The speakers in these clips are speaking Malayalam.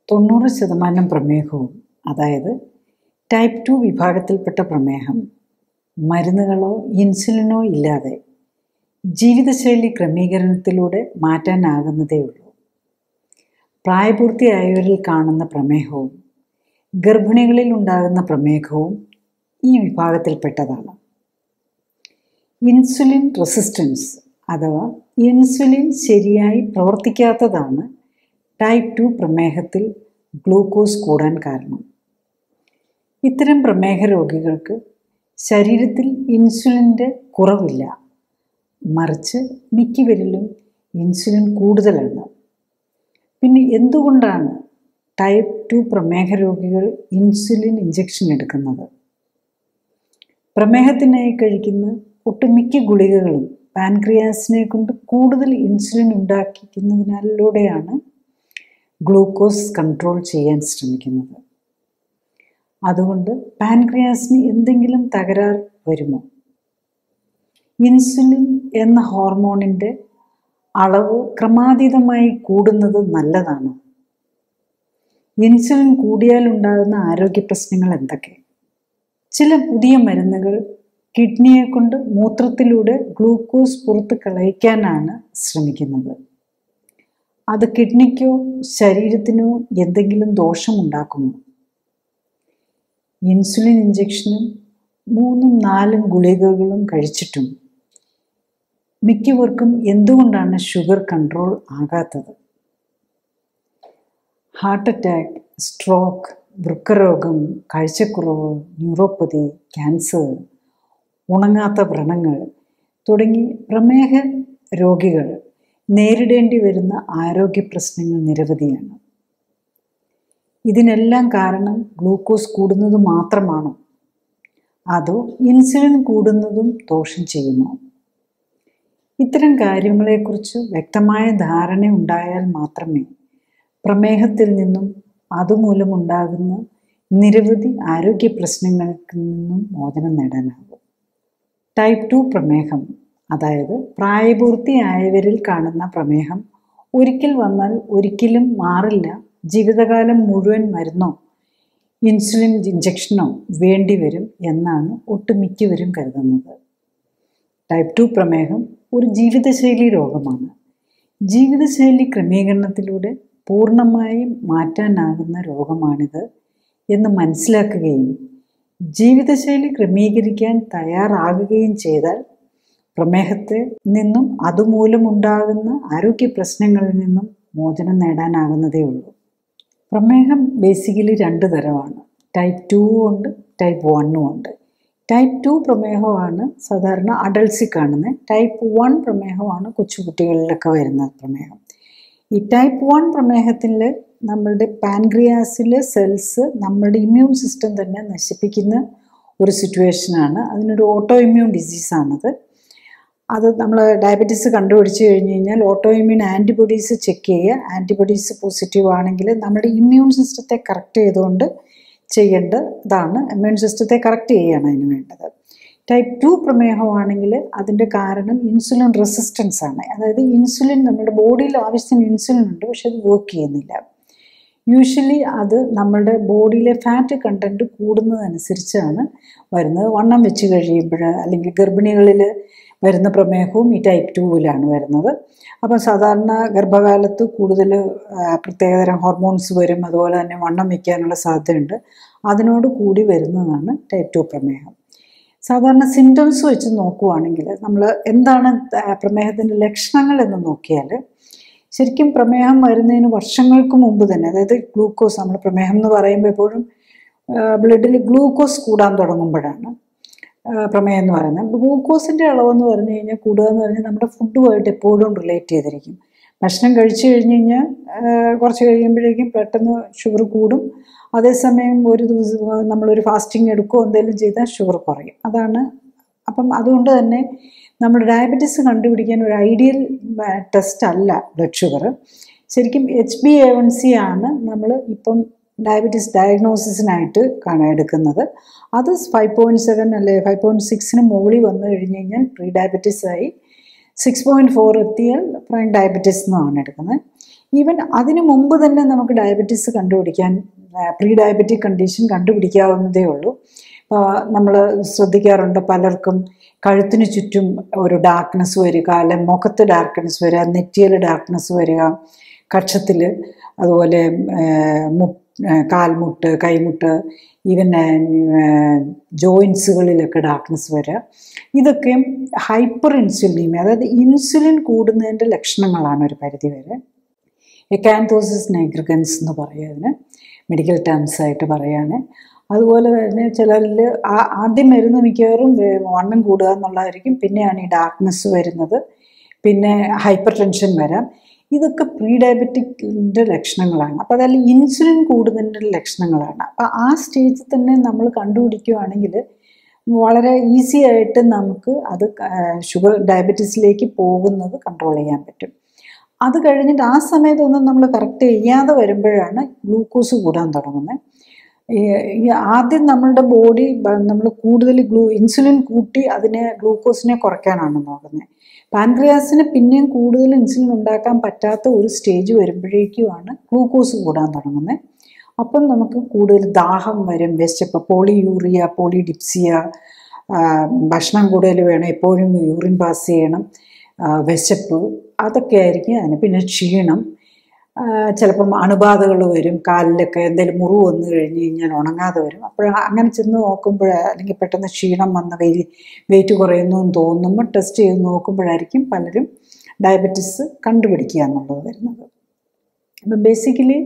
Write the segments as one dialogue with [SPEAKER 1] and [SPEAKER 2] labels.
[SPEAKER 1] 90% പ്രമേഹവും, അതായത് ടൈപ്പ് 2 വിഭാഗത്തിൽപ്പെട്ട പ്രമേഹം മരുന്നുകളോ ഇൻസുലിനോ ഇല്ലാതെ ജീവിതശൈലി ക്രമീകരണത്തിലൂടെ മാറ്റാനാകുന്നതേയുള്ളൂ. പ്രായപൂർത്തിയായവരിൽ കാണുന്ന പ്രമേഹവും ഗർഭിണികളിൽ ഉണ്ടാകുന്ന പ്രമേഹവും ഈ വിഭാഗത്തിൽപ്പെട്ടതാണ്. ഇൻസുലിൻ റെസിസ്റ്റൻസ് അഥവാ ഇൻസുലിൻ ശരിയായി പ്രവർത്തിക്കാത്തതാണ് ടൈപ്പ് 2 പ്രമേഹത്തിൽ ഗ്ലൂക്കോസ് കൂടാൻ കാരണം. ഇത്തരം പ്രമേഹ രോഗികൾക്ക് ശരീരത്തിൽ ഇൻസുലിൻ്റെ കുറവില്ല, മറിച്ച് മിക്കവരിലും ഇൻസുലിൻ കൂടുതലാണ്. പിന്നെ എന്തുകൊണ്ടാണ് ടൈപ്പ് 2 പ്രമേഹ രോഗികൾ ഇൻസുലിൻ ഇഞ്ചക്ഷൻ എടുക്കുന്നത്? പ്രമേഹത്തിനായി കഴിക്കുന്ന ഒട്ടുമിക്ക ഗുളികകളും പാൻക്രിയാസിനെ കൊണ്ട് കൂടുതൽ ഇൻസുലിൻ ഉണ്ടാക്കിക്കുന്നതിലൂടെയാണ് ഗ്ലൂക്കോസ് കൺട്രോൾ ചെയ്യാൻ ശ്രമിക്കുന്നത്. അതുകൊണ്ട് പാൻക്രിയാസിന് എന്തെങ്കിലും തകരാർ വരുമോ? ഇൻസുലിൻ എന്ന ഹോർമോണിൻ്റെ അളവ് ക്രമാതീതമായി കൂടുന്നത് നല്ലതാണ്. ഇൻസുലിൻ കൂടിയാൽ ഉണ്ടാകുന്ന ആരോഗ്യ പ്രശ്നങ്ങൾ എന്തൊക്കെ? ചില പുതിയ മരുന്നുകൾ കിഡ്നിയെ കൊണ്ട് മൂത്രത്തിലൂടെ ഗ്ലൂക്കോസ് പുറത്ത് കളയിക്കാനാണ് ശ്രമിക്കുന്നത്. അത് കിഡ്നിക്കോ ശരീരത്തിനോ എന്തെങ്കിലും ദോഷമുണ്ടാക്കുമോ? ഇൻസുലിൻ ഇഞ്ചക്ഷനും 3-4 ഗുളികകളും കഴിച്ചിട്ടും മിക്കവർക്കും എന്തുകൊണ്ടാണ് ഷുഗർ കൺട്രോൾ ആകാത്തത്? ഹാർട്ട് അറ്റാക്ക്, സ്ട്രോക്ക്, വൃക്കരോഗം, കാഴ്ചക്കുറവ്, ന്യൂറോപ്പതി, ക്യാൻസർ, ഉണങ്ങാത്ത വ്രണങ്ങൾ തുടങ്ങി പ്രമേഹ രോഗികൾ നേരിടേണ്ടി വരുന്ന ആരോഗ്യ പ്രശ്നങ്ങൾ നിരവധിയാണ്. ഇതിനെല്ലാം കാരണം ഗ്ലൂക്കോസ് കൂടുന്നത് മാത്രമാണോ? അതോ ഇൻസുലിൻ കൂടുന്നതും ദോഷം ചെയ്യുമോ? ഇത്തരം കാര്യങ്ങളെക്കുറിച്ച് വ്യക്തമായ ധാരണ ഉണ്ടായാൽ മാത്രമേ പ്രമേഹത്തിൽ നിന്നും അതുമൂലമുണ്ടാകുന്ന നിരവധി ആരോഗ്യ പ്രശ്നങ്ങളിൽ നിന്നും മോചനം നേടാനാകും. ടൈപ്പ് 2 പ്രമേഹം, അതായത് പ്രായപൂർത്തിയായവരിൽ കാണുന്ന പ്രമേഹം ഒരിക്കൽ വന്നാൽ ഒരിക്കലും മാറില്ല. ജീവിതകാലം മുഴുവൻ മരുന്നോ ഇൻസുലിൻ ഇഞ്ചക്ഷനോ വേണ്ടിവരും എന്നാണ് ഒട്ടുമിക്കവരും കരുതുന്നത്. ടൈപ്പ് 2 പ്രമേഹം ഒരു ജീവിതശൈലി രോഗമാണ്. ജീവിതശൈലി ക്രമീകരണത്തിലൂടെ പൂർണ്ണമായും മാറ്റാനാകുന്ന രോഗമാണിത് എന്ന് മനസ്സിലാക്കുകയും ജീവിതശൈലി ക്രമീകരിക്കാൻ തയ്യാറാകുകയും ചെയ്താൽ പ്രമേഹത്തിൽ നിന്നും അതുമൂലമുണ്ടാകുന്ന ആരോഗ്യ പ്രശ്നങ്ങളിൽ നിന്നും മോചനം നേടാനാകുന്നതേ ഉള്ളൂ. പ്രമേഹം ബേസിക്കലി 2 തരമാണ്. ടൈപ്പ് 2 ഉണ്ട്, ടൈപ്പ് 1 ഉണ്ട്. ടൈപ്പ് 2 പ്രമേഹമാണ് സാധാരണ അഡൾട്ട്സിൽ കാണുന്നത്. ടൈപ്പ് 1 പ്രമേഹമാണ് കൊച്ചുകുട്ടികളിലൊക്കെ വരുന്ന പ്രമേഹം. ഈ ടൈപ്പ് 1 പ്രമേഹത്തിൽ നമ്മളുടെ പാൻക്രിയാസിലെ സെൽസ് നമ്മളുടെ ഇമ്മ്യൂൺ സിസ്റ്റം തന്നെ നശിപ്പിക്കുന്ന ഒരു സിറ്റുവേഷനാണ്. അതിനൊരു ഓട്ടോ ഇമ്മ്യൂൺ ഡിസീസാണത്. അത് നമ്മൾ ഡയബറ്റീസ് കണ്ടുപിടിച്ച് കഴിഞ്ഞ് കഴിഞ്ഞാൽ ഓട്ടോ ഇമ്മ്യൂൺ ആൻറ്റിബോഡീസ് ചെക്ക് ചെയ്യുക. ആൻറ്റിബോഡീസ് പോസിറ്റീവ് ആണെങ്കിൽ നമ്മുടെ ഇമ്മ്യൂൺ സിസ്റ്റത്തെ കറക്റ്റ് ചെയ്തുകൊണ്ട് ചെയ്യേണ്ടതാണ്. ഇമ്മ്യൂൺ സിസ്റ്റത്തെ കറക്റ്റ് ചെയ്യുകയാണ് അതിന് വേണ്ടത്. ടൈപ്പ് 2 പ്രമേഹമാണെങ്കിൽ അതിൻ്റെ കാരണം ഇൻസുലിൻ റെസിസ്റ്റൻസ് ആണ്. അതായത് ഇൻസുലിൻ നമ്മുടെ ബോഡിയിൽ ആവശ്യത്തിന് ഇൻസുലിൻ ഉണ്ട്, പക്ഷെ അത് വർക്ക് ചെയ്യുന്നില്ല. യൂഷ്വലി അത് നമ്മളുടെ ബോഡിയിലെ ഫാറ്റ് കണ്ടൻറ്റ് കൂടുന്നതനുസരിച്ചാണ് വരുന്നത്. വണ്ണം വെച്ച് കഴിയുമ്പോൾ അല്ലെങ്കിൽ ഗർഭിണികളിൽ വരുന്ന പ്രമേഹവും ഈ ടൈപ്പ് 2-ലാണ് വരുന്നത്. അപ്പോൾ സാധാരണ ഗർഭകാലത്ത് കൂടുതൽ പ്രത്യേകതരം ഹോർമോൺസ് വരും, അതുപോലെ തന്നെ വണ്ണം വയ്ക്കാനുള്ള സാധ്യതയുണ്ട്. അതിനോട് കൂടി വരുന്നതാണ് ടൈപ്പ് 2 പ്രമേഹം. സാധാരണ സിംറ്റംസ് വെച്ച് നോക്കുകയാണെങ്കിൽ നമ്മൾ എന്താണ് പ്രമേഹത്തിൻ്റെ ലക്ഷണങ്ങൾ എന്ന് നോക്കിയാൽ ശരിക്കും പ്രമേഹം വരുന്നതിന് വർഷങ്ങൾക്ക് മുമ്പ് തന്നെ, അതായത് ഗ്ലൂക്കോസ്, നമ്മൾ പ്രമേഹം എന്ന് പറയുമ്പോൾ എപ്പോഴും ബ്ലഡിൽ ഗ്ലൂക്കോസ് കൂടാൻ തുടങ്ങുമ്പോഴാണ് പ്രമേഹം എന്ന് പറയുന്നത്. ഗ്ലൂക്കോസിൻ്റെ അളവെന്ന് പറഞ്ഞു കഴിഞ്ഞാൽ കൂടുക എന്ന് പറഞ്ഞാൽ നമ്മുടെ ഫുഡുമായിട്ട് എപ്പോഴും റിലേറ്റ് ചെയ്തിരിക്കും. ഭക്ഷണം കഴിച്ചു കഴിഞ്ഞ് കഴിഞ്ഞാൽ കുറച്ച് കഴിയുമ്പോഴേക്കും പെട്ടെന്ന് ഷുഗർ കൂടും. അതേസമയം ഒരു ദിവസം നമ്മളൊരു ഫാസ്റ്റിംഗ് എടുക്കുകയോ എന്തെങ്കിലും ചെയ്താൽ ഷുഗർ കുറയും. അതാണ്. അപ്പം അതുകൊണ്ട് തന്നെ നമ്മൾ ഡയബറ്റീസ് കണ്ടുപിടിക്കാൻ ഒരു ഐഡിയൽ ടെസ്റ്റ് അല്ല ബ്ലഡ് ഷുഗർ. ശരിക്കും HbA1c ആണ് നമ്മൾ ഇപ്പം ഡയബറ്റീസ് ഡയഗ്നോസിസിനായിട്ട് എടുക്കുന്നത്. അത് 5.7 അല്ലെ 5.6 മുകളിൽ വന്നു കഴിഞ്ഞ് കഴിഞ്ഞാൽ പ്രീ ഡയബറ്റീസായി. 6.4 എത്തിയാൽ പ്രൈം ഡയബറ്റീസ് എന്നാണ് എടുക്കുന്നത്. ഈവൻ അതിനു മുമ്പ് തന്നെ നമുക്ക് ഡയബറ്റീസ് കണ്ടുപിടിക്കാൻ, പ്രീ ഡയബറ്റിക് കണ്ടീഷൻ കണ്ടുപിടിക്കാവുന്നതേ ഉള്ളൂ. നമ്മൾ ശ്രദ്ധിക്കാറുണ്ട് പലർക്കും കഴുത്തിന് ചുറ്റും ഒരു ഡാർക്ക്നെസ് വരിക, അല്ലെങ്കിൽ മുഖത്ത് ഡാർക്ക്നെസ് വരിക, നെറ്റിയിൽ ഡാർക്ക്നെസ് വരിക, കക്ഷത്തിൽ, അതുപോലെ കാൽമുട്ട്, കൈമുട്ട്, ഈവൻ ജോയിൻസുകളിലൊക്കെ ഡാർക്ക്നെസ് വരിക. ഇതൊക്കെ ഹൈപ്പർ ഇൻസുലിനീമിയ, അതായത് ഇൻസുലിൻ കൂടുന്നതിൻ്റെ ലക്ഷണങ്ങളാണ് ഒരു പരിധിവരെ. എക്കാന്തോസിസ് നൈഗ്രിഗൻസ് എന്ന് പറയും അതിന്, മെഡിക്കൽ ടേംസ് ആയിട്ട് പറയുകയാണ്. അതുപോലെ തന്നെ ചിലരിൽ ആദ്യം വരുന്ന മിക്കവാറും വണ്ണം കൂടുക എന്നുള്ളതായിരിക്കും, പിന്നെയാണ് ഈ ഡാർക്ക്നെസ് വരുന്നത്, പിന്നെ ഹൈപ്പർ ടെൻഷൻ വരാം. ഇതൊക്കെ പ്രീ ഡയബറ്റിക്കിൻ്റെ ലക്ഷണങ്ങളാണ്. അപ്പോൾ അതിൽ ഇൻസുലിൻ കൂടുന്നതിൻ്റെ ലക്ഷണങ്ങളാണ്. അപ്പോൾ ആ സ്റ്റേജിൽ തന്നെ നമ്മൾ കണ്ടുപിടിക്കുകയാണെങ്കിൽ വളരെ ഈസി ആയിട്ട് നമുക്ക് അത് ഡയബറ്റീസിലേക്ക് പോകുന്നത് കൺട്രോൾ ചെയ്യാൻ പറ്റും. അത് കഴിഞ്ഞിട്ട് ആ സമയത്തൊന്നും നമ്മൾ കറക്റ്റ് ചെയ്യാതെ വരുമ്പോഴാണ് ഗ്ലൂക്കോസ് കൂടാൻ തുടങ്ങുന്നത്. ആദ്യം നമ്മളുടെ ബോഡി നമ്മൾ കൂടുതൽ ഇൻസുലിൻ കൂട്ടി അതിനെ ഗ്ലൂക്കോസിനെ കുറയ്ക്കാനാണ് നോക്കുന്നത്. പാൻക്രിയാസിന് പിന്നെയും കൂടുതൽ ഇൻസുലിൻ ഉണ്ടാക്കാൻ പറ്റാത്ത ഒരു സ്റ്റേജ് വരുമ്പോഴേക്കുമാണ് ഗ്ലൂക്കോസ് കൂടാൻ തുടങ്ങുന്നത്. അപ്പം നമുക്ക് കൂടുതൽ ദാഹം വരും, വിശപ്പ്, പോളിയൂറിയ, പോളിഡിപ്സിയ, ഭക്ഷണം കൂടുതൽ വേണം, എപ്പോഴും യൂറിൻ പാസ് ചെയ്യണം, വിശപ്പ്, അതൊക്കെ ആയിരിക്കും അതിന്. പിന്നെ ക്ഷീണം, ചിലപ്പം അണുബാധകൾ വരും, കാലിലൊക്കെ എന്തെങ്കിലും മുറിവ് വന്നു കഴിഞ്ഞ് കഴിഞ്ഞാൽ ഉണങ്ങാതെ വരും. അപ്പോൾ അങ്ങനെ ചെന്ന് നോക്കുമ്പോൾ, അല്ലെങ്കിൽ പെട്ടെന്ന് ക്ഷീണം വന്ന് വെയിറ്റ് കുറയുന്നു എന്ന് തോന്നുമ്പോൾ ടെസ്റ്റ് ചെയ്ത് നോക്കുമ്പോഴായിരിക്കും പലരും ഡയബറ്റീസ് കണ്ടുപിടിക്കുക എന്നുള്ളത് വരുന്നത്. അപ്പം ബേസിക്കലി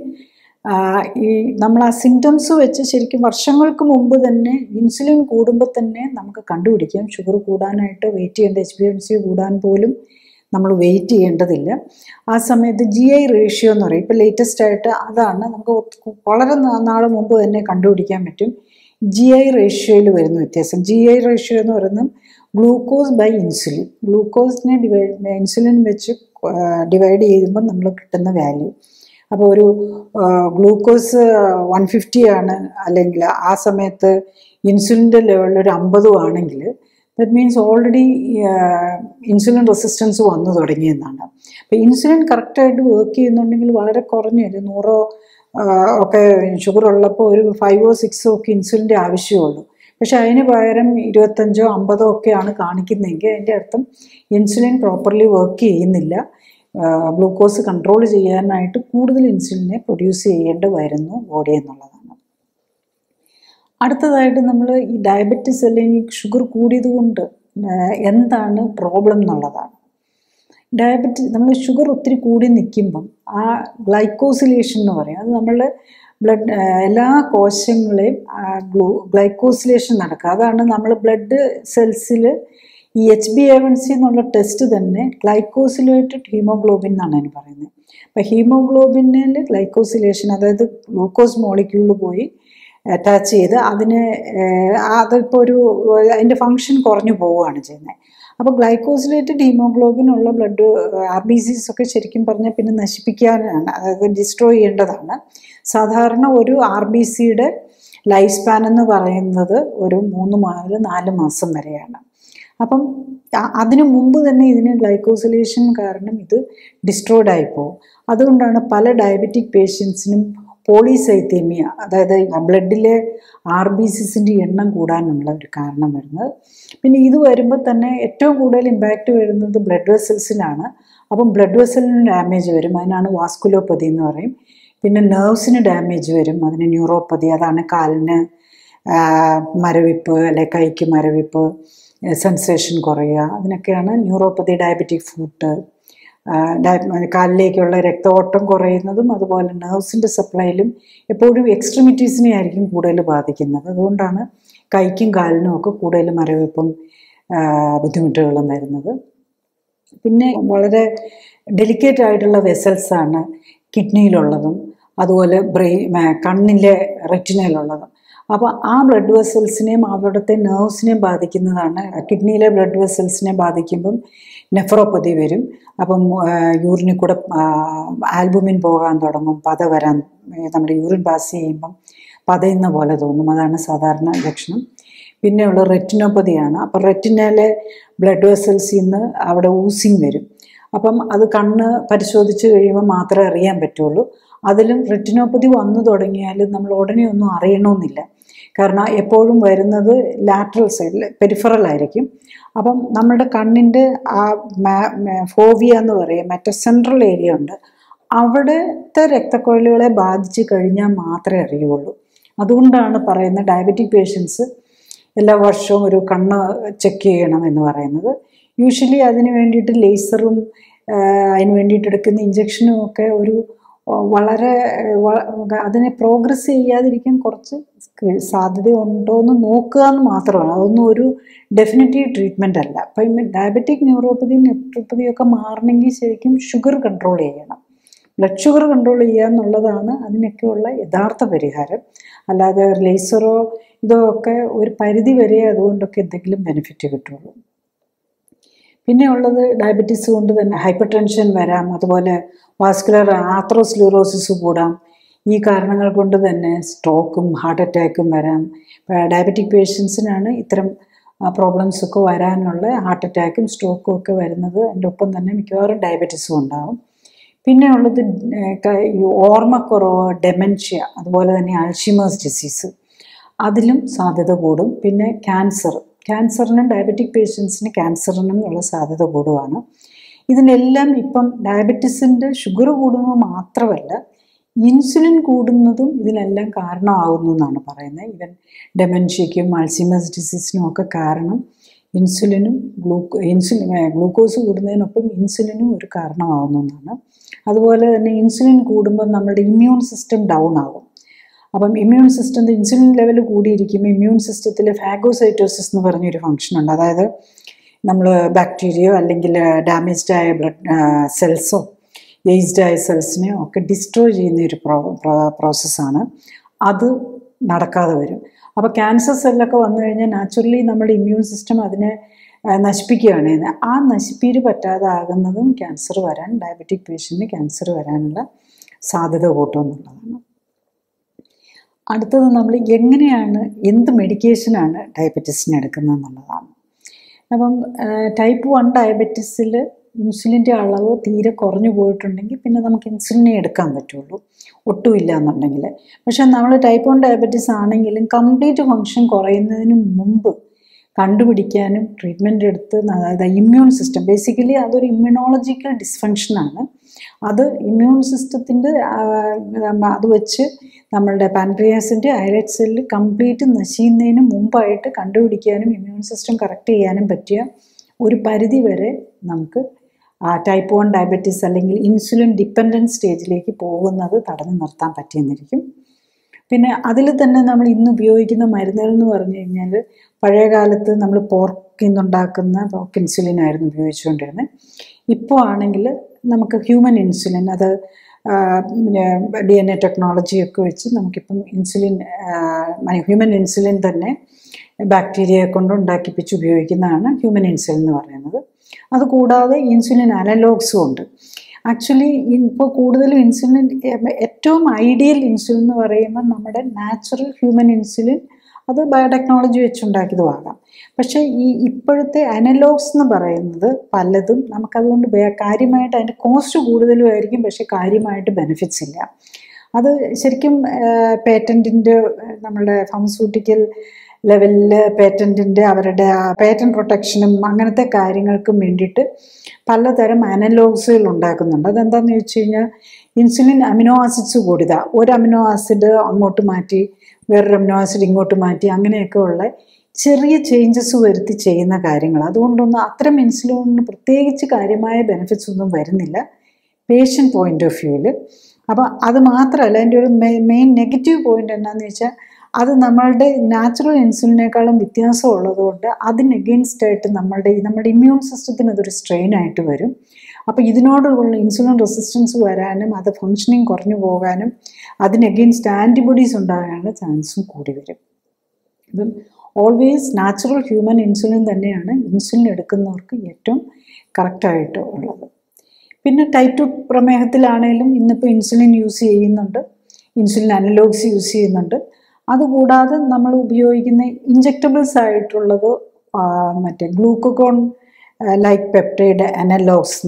[SPEAKER 1] ഈ നമ്മൾ ആ സിംറ്റംസ് വെച്ച് ശരിക്കും വർഷങ്ങൾക്ക് മുമ്പ് തന്നെ ഇൻസുലിൻ കൂടുമ്പോൾ തന്നെ നമുക്ക് കണ്ടുപിടിക്കാം. ഷുഗർ കൂടാനായിട്ട് വെയിറ്റ് ചെയ്യേണ്ട, HbA1c കൂടാൻ പോലും നമ്മൾ വെയിറ്റ് ചെയ്യേണ്ടതില്ല. ആ സമയത്ത് GI റേഷ്യോ എന്ന് പറയും, ഇപ്പോൾ ലേറ്റസ്റ്റ് ആയിട്ട് അതാണ് നമുക്ക് വളരെ നാൾ മുമ്പ് തന്നെ കണ്ടുപിടിക്കാൻ പറ്റും. GI റേഷ്യോയിൽ വരുന്ന വ്യത്യാസം. GI റേഷ്യോ എന്ന് പറയുന്നത് ഗ്ലൂക്കോസ് ബൈ ഇൻസുലിൻ. ഗ്ലൂക്കോസിനെ ഇൻസുലിൻ വെച്ച് ഡിവൈഡ് ചെയ്യുമ്പോൾ നമ്മൾ കിട്ടുന്ന വാല്യൂ. അപ്പോൾ ഒരു ഗ്ലൂക്കോസ് 150 ആണ്, അല്ലെങ്കിൽ ആ സമയത്ത് ഇൻസുലിൻ്റെ ലെവലിൽ ഒരു 50 ആണെങ്കിൽ that means already insulin resistance വന്നു തുടങ്ങിയെന്നാണ്. അപ്പോൾ ഇൻസുലിൻ കറക്റ്റായിട്ട് വർക്ക് ചെയ്യുന്നുണ്ടെങ്കിൽ വളരെ കുറഞ്ഞൊരു 100 ഒക്കെ ഷുഗർ ഉള്ളപ്പോൾ ഒരു 5 or 6 ഒക്കെ ഇൻസുലിൻ്റെ ആവശ്യമുള്ളൂ. പക്ഷെ അതിന് പകരം 25 or 50 ഒക്കെയാണ് കാണിക്കുന്നതെങ്കിൽ അതിൻ്റെ അർത്ഥം ഇൻസുലിൻ പ്രോപ്പർലി വർക്ക് ചെയ്യുന്നില്ല. ഗ്ലൂക്കോസ് കൺട്രോൾ ചെയ്യാനായിട്ട് കൂടുതൽ ഇൻസുലിനെ പ്രൊഡ്യൂസ് ചെയ്യേണ്ടി വരുന്നു ബോഡി എന്നുള്ളതാണ്. അടുത്തതായിട്ട് നമ്മൾ ഈ ഡയബറ്റീസ് അല്ലെങ്കിൽ ഷുഗർ കൂടിയത് കൊണ്ട് എന്താണ് പ്രോബ്ലം എന്നുള്ളതാണ്. നമ്മൾ ഷുഗർ ഒത്തിരി കൂടി നിൽക്കുമ്പം ആ ഗ്ലൈക്കോസിലേഷൻ എന്ന് പറയും, അത് നമ്മൾ എല്ലാ കോശങ്ങളെയും ഗ്ലൈക്കോസിലേഷൻ നടക്കുക. അതാണ് നമ്മൾ ബ്ലഡ് സെൽസിൽ ഈ HbA1c എന്നുള്ള ടെസ്റ്റ് തന്നെ ഗ്ലൈക്കോസിലേറ്റഡ് ഹീമോഗ്ലോബിൻ എന്നാണ് അതിന് പറയുന്നത്. അപ്പോൾ ഹീമോഗ്ലോബിനിൽ ഗ്ലൈക്കോസിലേഷൻ, അതായത് ഗ്ലൂക്കോസ് മോളിക്യൂൾ പോയി അറ്റാച്ച് ചെയ്ത് അതിപ്പോൾ അതിൻ്റെ ഫങ്ഷൻ കുറഞ്ഞു പോവുകയാണ് ചെയ്യുന്നത്. അപ്പോൾ ഗ്ലൈക്കോസിലേറ്റഡ് ഹീമോഗ്ലോബിനുള്ള ബ്ലഡ് RBCs ഒക്കെ ശരിക്കും പറഞ്ഞാൽ പിന്നെ നശിപ്പിക്കാനാണ്, അതായത് ഡിസ്ട്രോയ് ചെയ്യേണ്ടതാണ്. സാധാരണ ഒരു RBCയുടെ ലൈഫ് സ്പാൻ എന്ന് പറയുന്നത് ഒരു 3 മുതൽ 4 മാസം വരെയാണ്. അപ്പം അതിനു മുമ്പ് തന്നെ ഇതിന് ഗ്ലൈക്കോസിലേഷൻ കാരണം ഇത് ഡിസ്ട്രോയ്ഡ് ആയിപ്പോവും. അതുകൊണ്ടാണ് പല ഡയബറ്റിക് പേഷ്യൻസിനും പോളിസൈത്തേമിയ, അതായത് ബ്ലഡിലെ RBCസിൻ്റെ എണ്ണം കൂടാനുള്ള ഒരു കാരണം വരുന്നത്. പിന്നെ ഇത് വരുമ്പോൾ തന്നെ ഏറ്റവും കൂടുതൽ ഇമ്പാക്റ്റ് വരുന്നത് ബ്ലഡ് വെസൽസിലാണ്. അപ്പം ബ്ലഡ് വെസലിന് ഡാമേജ് വരും, അതിനാണ് വാസ്കുലോപ്പതി എന്ന് പറയും. പിന്നെ നെർവ്സിന് ഡാമേജ് വരും, അതിന് ന്യൂറോപ്പതി, അതാണ് കാലിന് മരവിപ്പ്, അല്ലെ കൈക്ക് മരവിപ്പ്, സെൻസേഷൻ കുറയുക, അതിനൊക്കെയാണ് ന്യൂറോപ്പതി. ഡയബറ്റിക് ഫുട്ട്, കാലിലേക്കുള്ള രക്തഓട്ടം കുറയുന്നതും അതുപോലെ നെർവ്സിൻ്റെ സപ്ലൈയിലും എപ്പോഴും എക്സ്ട്രിമിറ്റീസിനെ ആയിരിക്കും കൂടുതൽ ബാധിക്കുന്നത്. അതുകൊണ്ടാണ് കൈക്കും കാലിനും ഒക്കെ കൂടുതൽ മരവിപ്പും ബുദ്ധിമുട്ടുകളും വരുന്നത്. പിന്നെ വളരെ ഡെലിക്കേറ്റ് ആയിട്ടുള്ള വെസൽസാണ് കിഡ്നിയിലുള്ളതും അതുപോലെ കണ്ണിലെ റെറ്റിനയിലുള്ളതും. അപ്പോൾ ആ ബ്ലഡ് വെസൽസിനെയും അവിടുത്തെ നെർവ്സിനെയും ബാധിക്കുന്നതാണ്. കിഡ്നിയിലെ ബ്ലഡ് വെസൽസിനെ ബാധിക്കുമ്പം നെഫ്രോപ്പതി വരും. അപ്പം യൂറിനിൽ കൂടെ ആൽബുമിൻ പോകാൻ തുടങ്ങും, പത വരാൻ, നമ്മുടെ യൂറിൻ പാസ് ചെയ്യുമ്പം പതയുന്ന പോലെ തോന്നും, അതാണ് സാധാരണ ലക്ഷണം. പിന്നെയുള്ള റെറ്റിനോപ്പതിയാണ്. അപ്പോൾ റെറ്റിനയിലെ ബ്ലഡ് വെസൽസിൽ നിന്ന് അവിടെ ഊസിങ് വരും. അപ്പം അത് കണ്ണ് പരിശോധിച്ച് കഴിയുമ്പോൾ മാത്രമേ അറിയാൻ പറ്റുള്ളൂ. അതിലും റെറ്റിനോപ്പതി വന്നു തുടങ്ങിയാൽ നമ്മൾ ഉടനെ ഒന്നും അറിയണമെന്നില്ല. കാരണം എപ്പോഴും വരുന്നത് ലാറ്ററൽ സൈഡിൽ പെരിഫറൽ ആയിരിക്കും. അപ്പം നമ്മുടെ കണ്ണിൻ്റെ ആ ഫോവിയ എന്ന് പറയും, മറ്റേ സെൻട്രൽ ഏരിയ ഉണ്ട്, അവിടുത്തെ രക്തക്കൊഴലുകളെ ബാധിച്ച് കഴിഞ്ഞാൽ മാത്രമേ അറിയുള്ളൂ. അതുകൊണ്ടാണ് പറയുന്നത് ഡയബറ്റിക് പേഷ്യൻസ് എല്ലാ വർഷവും ഒരു കണ്ണ് ചെക്ക് ചെയ്യണം എന്ന് പറയുന്നത്. യൂഷ്വലി അതിന് വേണ്ടിയിട്ട് ലേസറും അതിന് വേണ്ടിയിട്ട് എടുക്കുന്ന ഇഞ്ചക്ഷനും ഒക്കെ ഒരു വളരെ അതിനെ പ്രോഗ്രസ് ചെയ്യാതിരിക്കാൻ കുറച്ച് സാധ്യത ഉണ്ടോ എന്ന് നോക്കുക എന്ന് മാത്രമാണ്. അതൊന്നും ഒരു ഡെഫിനറ്റീവ് ട്രീറ്റ്മെൻ്റ് അല്ല. അപ്പം ഡയബറ്റിക് ന്യൂറോപ്പതിയൊക്കെ മാറണമെങ്കിൽ ശരിക്കും ഷുഗർ കൺട്രോൾ ചെയ്യണം, ബ്ലഡ് ഷുഗർ കൺട്രോൾ ചെയ്യുക എന്നുള്ളതാണ് അതിനൊക്കെയുള്ള യഥാർത്ഥ പരിഹാരം. അല്ലാതെ ലേസറോ ഇതോ ഒക്കെ ഒരു പരിധി വരെ അതുകൊണ്ടൊക്കെ എന്തെങ്കിലും ബെനിഫിറ്റ് കിട്ടുള്ളൂ. പിന്നെ ഉള്ളത് ഡയബറ്റീസ് കൊണ്ട് തന്നെ ഹൈപ്പർ ടെൻഷൻ വരാം, അതുപോലെ വാസ്കുലർ ആത്രോസ്ക്ലീറോസിസ് കൂടാം. ഈ കാരണങ്ങൾ കൊണ്ട് തന്നെ സ്ട്രോക്കും ഹാർട്ട് അറ്റാക്കും വരാം. ഡയബറ്റിക് പേഷ്യൻസിനാണ് ഇത്തരം പ്രോബ്ലംസൊക്കെ വരാനുള്ള, ഹാർട്ട് അറ്റാക്കും സ്ട്രോക്കും ഒക്കെ വരുന്നത്. അതിൻ്റെ ഒപ്പം തന്നെ മിക്കവാറും ഡയബറ്റീസും ഉണ്ടാകും. പിന്നെ ഉള്ളത് ഓർമ്മക്കുറവ്, ഡെമൻഷ്യ, അതുപോലെ തന്നെ അൾഷിമേഴ്സ് ഡിസീസ്, അതിലും സാധ്യത കൂടും. പിന്നെ ക്യാൻസറിനും ഡയബറ്റിക് പേഷ്യൻസിന് ക്യാൻസറിനും ഉള്ള സാധ്യത കൂടുവാണ്. ഇതിനെല്ലാം ഇപ്പം ഡയബറ്റീസിൻ്റെ ഷുഗർ കൂടുന്നത് മാത്രമല്ല, ഇൻസുലിൻ കൂടുന്നതും ഇതിനെല്ലാം കാരണമാകുന്നു എന്നാണ് പറയുന്നത്. ഈവൻ ഡെമൻഷ്യയ്ക്കും അൾഷിമേഴ്സ് ഡിസീസിനും ഒക്കെ കാരണം ഇൻസുലിനും ഗ്ലൂക്കോസ് കൂടുന്നതിനൊപ്പം ഇൻസുലിനും ഒരു കാരണമാകുന്നു എന്നാണ്. അതുപോലെ തന്നെ ഇൻസുലിൻ കൂടുമ്പോൾ നമ്മുടെ ഇമ്മ്യൂൺ സിസ്റ്റം ഡൗൺ ആകും. അപ്പം ഇമ്മ്യൂൺ സിസ്റ്റത്തിൻ്റെ ഇൻസുലിൻ ലെവൽ കൂടിയിരിക്കുമ്പോൾ ഇമ്മ്യൂൺ സിസ്റ്റത്തിൽ ഫാഗോസൈറ്റോസിസ് എന്ന് പറഞ്ഞൊരു ഫംഗ്ഷനുണ്ട്. അതായത് നമ്മൾ ബാക്ടീരിയയോ അല്ലെങ്കിൽ ഡാമേജ്ഡ് ആയ ബ്ലഡ് സെൽസോ ഏജ്ഡ് ആയ സെൽസിനെയോ ഒക്കെ ഡിസ്ട്രോയ് ചെയ്യുന്ന ഒരു പ്രോസസ്സാണ്. അത് നടക്കാതെ വരും. അപ്പോൾ ക്യാൻസർ സെല്ലൊക്കെ വന്നു കഴിഞ്ഞാൽ നാച്ചുറലി നമ്മുടെ ഇമ്മ്യൂൺ സിസ്റ്റം അതിനെ നശിപ്പിക്കുകയാണ്. ആ നശിപ്പീര് പറ്റാതാകുന്നതും ക്യാൻസർ വരാൻ, ഡയബറ്റിക് പേഷ്യൻറ്റിന് ക്യാൻസർ വരാനുള്ള സാധ്യത കൂട്ടുമെന്നുള്ളതാണ്. അടുത്തത് നമ്മൾ എങ്ങനെയാണ്, എന്ത് മെഡിക്കേഷനാണ് ഡയബറ്റീസിന് എടുക്കുന്നത് എന്നുള്ളതാണ്. അപ്പം ടൈപ്പ് 1 ഡയബറ്റീസിൽ ഇൻസുലിൻ്റെ അളവ് തീരെ കുറഞ്ഞു പോയിട്ടുണ്ടെങ്കിൽ പിന്നെ നമുക്ക് ഇൻസുലിനെ എടുക്കാൻ പറ്റുള്ളൂ, ഒട്ടുമില്ല എന്നുണ്ടെങ്കിൽ. പക്ഷെ നമ്മൾ ടൈപ്പ് 1 ഡയബറ്റീസ് ആണെങ്കിലും കംപ്ലീറ്റ് ഫങ്ഷൻ കുറയുന്നതിന് മുമ്പ് കണ്ടുപിടിക്കാനും ട്രീറ്റ്മെൻറ്റ് എടുത്ത്, അതായത് ഇമ്മ്യൂൺ സിസ്റ്റം ബേസിക്കലി അതൊരു ഇമ്മ്യൂണോളജിക്കൽ ഡിസ്ഫങ്ഷനാണ്. അത് ഇമ്മ്യൂൺ സിസ്റ്റത്തിൻ്റെ അത് വെച്ച് നമ്മളുടെ പാൻക്രിയാസിൻ്റെ ഐലറ്റ് സെല്ല് കംപ്ലീറ്റ് നശിക്കുന്നതിന് മുമ്പായിട്ട് കണ്ടുപിടിക്കാനും ഇമ്മ്യൂൺ സിസ്റ്റം കറക്റ്റ് ചെയ്യാനും പറ്റിയ ഒരു പരിധി വരെ നമുക്ക് ടൈപ്പ് 1 ഡയബറ്റീസ് അല്ലെങ്കിൽ ഇൻസുലിൻ ഡിപ്പെൻഡൻറ്റ് സ്റ്റേജിലേക്ക് പോകുന്നത് തടഞ്ഞു നിർത്താൻ പറ്റിയെന്നിരിക്കും. പിന്നെ അതിൽ തന്നെ നമ്മൾ ഇന്ന് ഉപയോഗിക്കുന്ന മരുന്നുകൾ എന്ന് പറഞ്ഞു കഴിഞ്ഞാൽ, പഴയ കാലത്ത് നമ്മൾ പോർക്കിൽ നിന്നുണ്ടാക്കുന്ന പോർക്ക് ഇൻസുലിനായിരുന്നു ഉപയോഗിച്ചുകൊണ്ടിരുന്നത്. ഇപ്പോൾ ആണെങ്കിൽ നമുക്ക് ഹ്യൂമൻ ഇൻസുലിൻ, അത് DNA ടെക്നോളജിയൊക്കെ വെച്ച് നമുക്കിപ്പം ഇൻസുലിൻ, ഹ്യൂമൻ ഇൻസുലിൻ തന്നെ ബാക്ടീരിയയെ കൊണ്ട് ഉണ്ടാക്കിപ്പിച്ച് ഉപയോഗിക്കുന്നതാണ് ഹ്യൂമൻ ഇൻസുലിൻ എന്ന് പറയുന്നത്. അതുകൂടാതെ ഇൻസുലിൻ അനലോഗ്സും ഉണ്ട്. ആക്ച്വലി ഇപ്പോൾ കൂടുതലും ഇൻസുലിൻ, ഏറ്റവും ഐഡിയൽ ഇൻസുലിൻ എന്ന് പറയുമ്പോൾ നമ്മുടെ നാച്ചുറൽ ഹ്യൂമൻ ഇൻസുലിൻ, അത് ബയോടെക്നോളജി വെച്ചുണ്ടാക്കിയതുമാകാം. പക്ഷേ ഈ ഇപ്പോഴത്തെ അനലോഗ്സ് എന്ന് പറയുന്നത് പലതും നമുക്കതുകൊണ്ട് കാര്യമായിട്ട് അതിൻ്റെ കോസ്റ്റ് കൂടുതലുമായിരിക്കും, പക്ഷേ കാര്യമായിട്ട് ബെനിഫിറ്റ്സ് ഇല്ല. അത് ശരിക്കും പേറ്റൻറ്റിൻ്റെ, നമ്മളുടെ ഫാർമസ്യൂട്ടിക്കൽ ലെവലിൽ പേറ്റൻറ്റിൻ്റെ അവരുടെ പേറ്റൻറ്റ് പ്രൊട്ടക്ഷനും അങ്ങനത്തെ കാര്യങ്ങൾക്കും വേണ്ടിയിട്ട് പലതരം അനലോഗ്സുകൾ ഉണ്ടാക്കുന്നുണ്ട്. അതെന്താണെന്ന് ചോദിച്ചു കഴിഞ്ഞാൽ, ഇൻസുലിൻ അമിനോ ആസിഡ്സ് കൂടിയത, ഒരു അമിനോ ആസിഡ് അങ്ങോട്ട് മാറ്റി വേറൊരു അമിനോ ആസിഡ് ഇങ്ങോട്ട് മാറ്റി അങ്ങനെയൊക്കെ ഉള്ള ചെറിയ ചേഞ്ചസ് വരുത്തി ചെയ്യുന്ന കാര്യങ്ങൾ. അതുകൊണ്ടൊന്നും അത്തരം ഇൻസുലിന് പ്രത്യേകിച്ച് കാര്യമായ ബെനിഫിറ്റ്സ് ഒന്നും വരുന്നില്ല പേഷ്യൻ്റ് പോയിൻ്റ് ഓഫ് വ്യൂവിൽ. അപ്പോൾ അത് മാത്രമല്ല, അതിൻ്റെ ഒരു മെയിൻ നെഗറ്റീവ് പോയിൻ്റ് എന്താണെന്ന് വെച്ചാൽ, അത് നമ്മളുടെ നാച്ചുറൽ ഇൻസുലിനേക്കാളും വ്യത്യാസം ഉള്ളതുകൊണ്ട് അതിന് എഗെയിൻസ്റ്റായിട്ട് നമ്മുടെ ഇമ്മ്യൂൺ സിസ്റ്റത്തിന് അതൊരു സ്ട്രെയിൻ ആയിട്ട് വരും. അപ്പോൾ ഇതിനോടുള്ള ഇൻസുലിൻ റെസിസ്റ്റൻസ് വരാനും അത് ഫങ്ഷനിങ് കുറഞ്ഞു പോകാനും അതിന് എഗെയിൻസ്റ്റ് ആൻറ്റിബോഡീസ് ഉണ്ടാകാനുള്ള ചാൻസും കൂടി വരും. അപ്പം ഓൾവേസ് നാച്ചുറൽ ഹ്യൂമൻ ഇൻസുലിൻ തന്നെയാണ് ഇൻസുലിൻ എടുക്കുന്നവർക്ക് ഏറ്റവും കറക്റ്റായിട്ട് ഉള്ളത്. പിന്നെ ടൈപ്പ് 2 പ്രമേഹത്തിലാണെങ്കിലും ഇന്നിപ്പോൾ ഇൻസുലിൻ യൂസ് ചെയ്യുന്നുണ്ട്, ഇൻസുലിൻ അനലോഗ്സ് യൂസ് ചെയ്യുന്നുണ്ട്. അതുകൂടാതെ നമ്മൾ ഉപയോഗിക്കുന്ന ഇഞ്ചക്റ്റബിൾസ് ആയിട്ടുള്ളത് മറ്റേ ഗ്ലൂക്കോൺ ലൈക്ക് പെപ്റ്റൈഡ് അനലോഗ്സ് എന്ന്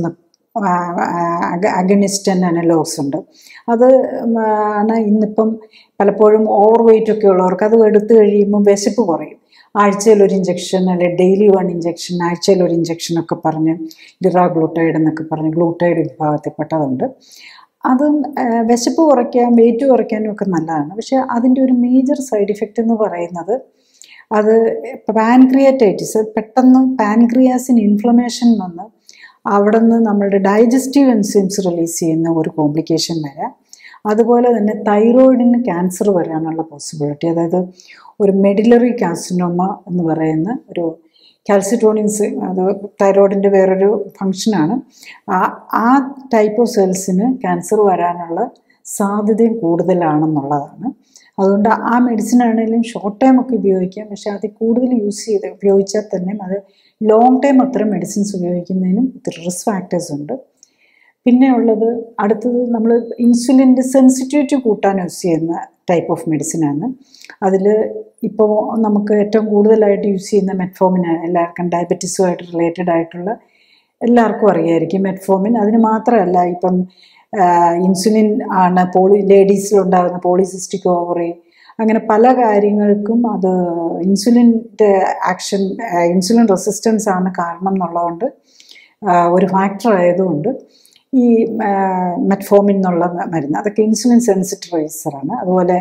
[SPEAKER 1] അഗണിസ്റ്റ് ആൻഡ് അനലോഗ്സ് ഉണ്ട്. അത് ആണ് ഇന്നിപ്പം പലപ്പോഴും ഓവർ വെയ്റ്റ് ഒക്കെ ഉള്ളവർക്ക് അത് എടുത്തു കഴിയുമ്പോൾ വിശപ്പ് കുറയും. ആഴ്ചയിലൊരു ഇഞ്ചക്ഷൻ അല്ലെങ്കിൽ ഡെയിലി 1 ഇഞ്ചക്ഷൻ, ആഴ്ചയിലൊരു ഇഞ്ചക്ഷൻ ഒക്കെ പറഞ്ഞ് ലിറാഗ്ലൂട്ടൈഡ് എന്നൊക്കെ പറഞ്ഞ് ഗ്ലൂട്ടൈഡ് വിഭാഗത്തിൽപ്പെട്ടതുണ്ട്. അതും വിശപ്പ് കുറയ്ക്കാൻ, വെയിറ്റ് കുറയ്ക്കാനും ഒക്കെ നല്ലതാണ്. പക്ഷേ അതിൻ്റെ ഒരു മേജർ സൈഡ് ഇഫക്റ്റ് എന്ന് പറയുന്നത് അത് പാൻക്രിയാറ്റൈറ്റിസ്, പെട്ടെന്ന് പാൻക്രിയാസിന് ഇൻഫ്ലമേഷൻ വന്ന് അവിടെ നിന്ന് നമ്മളുടെ ഡൈജസ്റ്റീവ് എൻസൈംസ് റിലീസ് ചെയ്യുന്ന ഒരു കോംപ്ലിക്കേഷൻ വരാം. അതുപോലെ തന്നെ തൈറോയിഡിന് ക്യാൻസർ വരാനുള്ള പോസിബിലിറ്റി, അതായത് ഒരു മെഡിലറി കാർസിനോമ എന്ന് പറയുന്ന ഒരു കാൽസിറ്റോണിൻസ്, അത് തൈറോയിഡിൻ്റെ വേറൊരു ഫങ്ഷനാണ്. ആ ടൈപ്പ് ഓഫ് സെൽസിന് ക്യാൻസർ വരാനുള്ള സാധ്യതയും കൂടുതലാണെന്നുള്ളതാണ്. അതുകൊണ്ട് ആ മെഡിസിൻ ആണെങ്കിലും ഷോർട്ട് ടൈം ഒക്കെ ഉപയോഗിക്കാം. പക്ഷേ അത് കൂടുതൽ ഉപയോഗിച്ചാൽ തന്നെ അത് ലോങ് ടൈം അത്തരം മെഡിസിൻസ് ഉപയോഗിക്കുന്നതിനും ഒത്തിരി റിസ്ക് ഫാക്ടേഴ്സ് ഉണ്ട്. പിന്നെ ഉള്ളത് അടുത്തത് നമ്മൾ ഇൻസുലിൻ്റെ സെൻസിറ്റിവിറ്റി കൂട്ടാൻ യൂസ് ചെയ്യുന്ന ടൈപ്പ് ഓഫ് മെഡിസിനാണ്. അതിൽ ഇപ്പോൾ നമുക്ക് ഏറ്റവും കൂടുതലായിട്ട് യൂസ് ചെയ്യുന്ന മെറ്റ്ഫോമിനാണ്. എല്ലാവർക്കും ഡയബറ്റീസുമായിട്ട് റിലേറ്റഡ് ആയിട്ടുള്ള എല്ലാവർക്കും അറിയായിരിക്കും മെറ്റ്ഫോമിൻ. അതിന് മാത്രമല്ല, ഇപ്പം ഇൻസുലിൻ ആണ് ലേഡീസിലുണ്ടാകുന്ന പോളിസിസ്റ്റിക് ഓവറി, അങ്ങനെ പല കാര്യങ്ങൾക്കും അത് ഇൻസുലിൻ്റെ ആക്ഷൻ, ഇൻസുലിൻ റെസിസ്റ്റൻസ് ആണ് കാരണം എന്നുള്ളതുകൊണ്ട്, ഒരു ഫാക്ടർ ആയതുകൊണ്ട് ഈ മെറ്റ്ഫോമിൻ എന്നുള്ള മരുന്ന് അതൊക്കെ ഇൻസുലിൻ സെൻസിറ്റൈസറാണ്. അതുപോലെ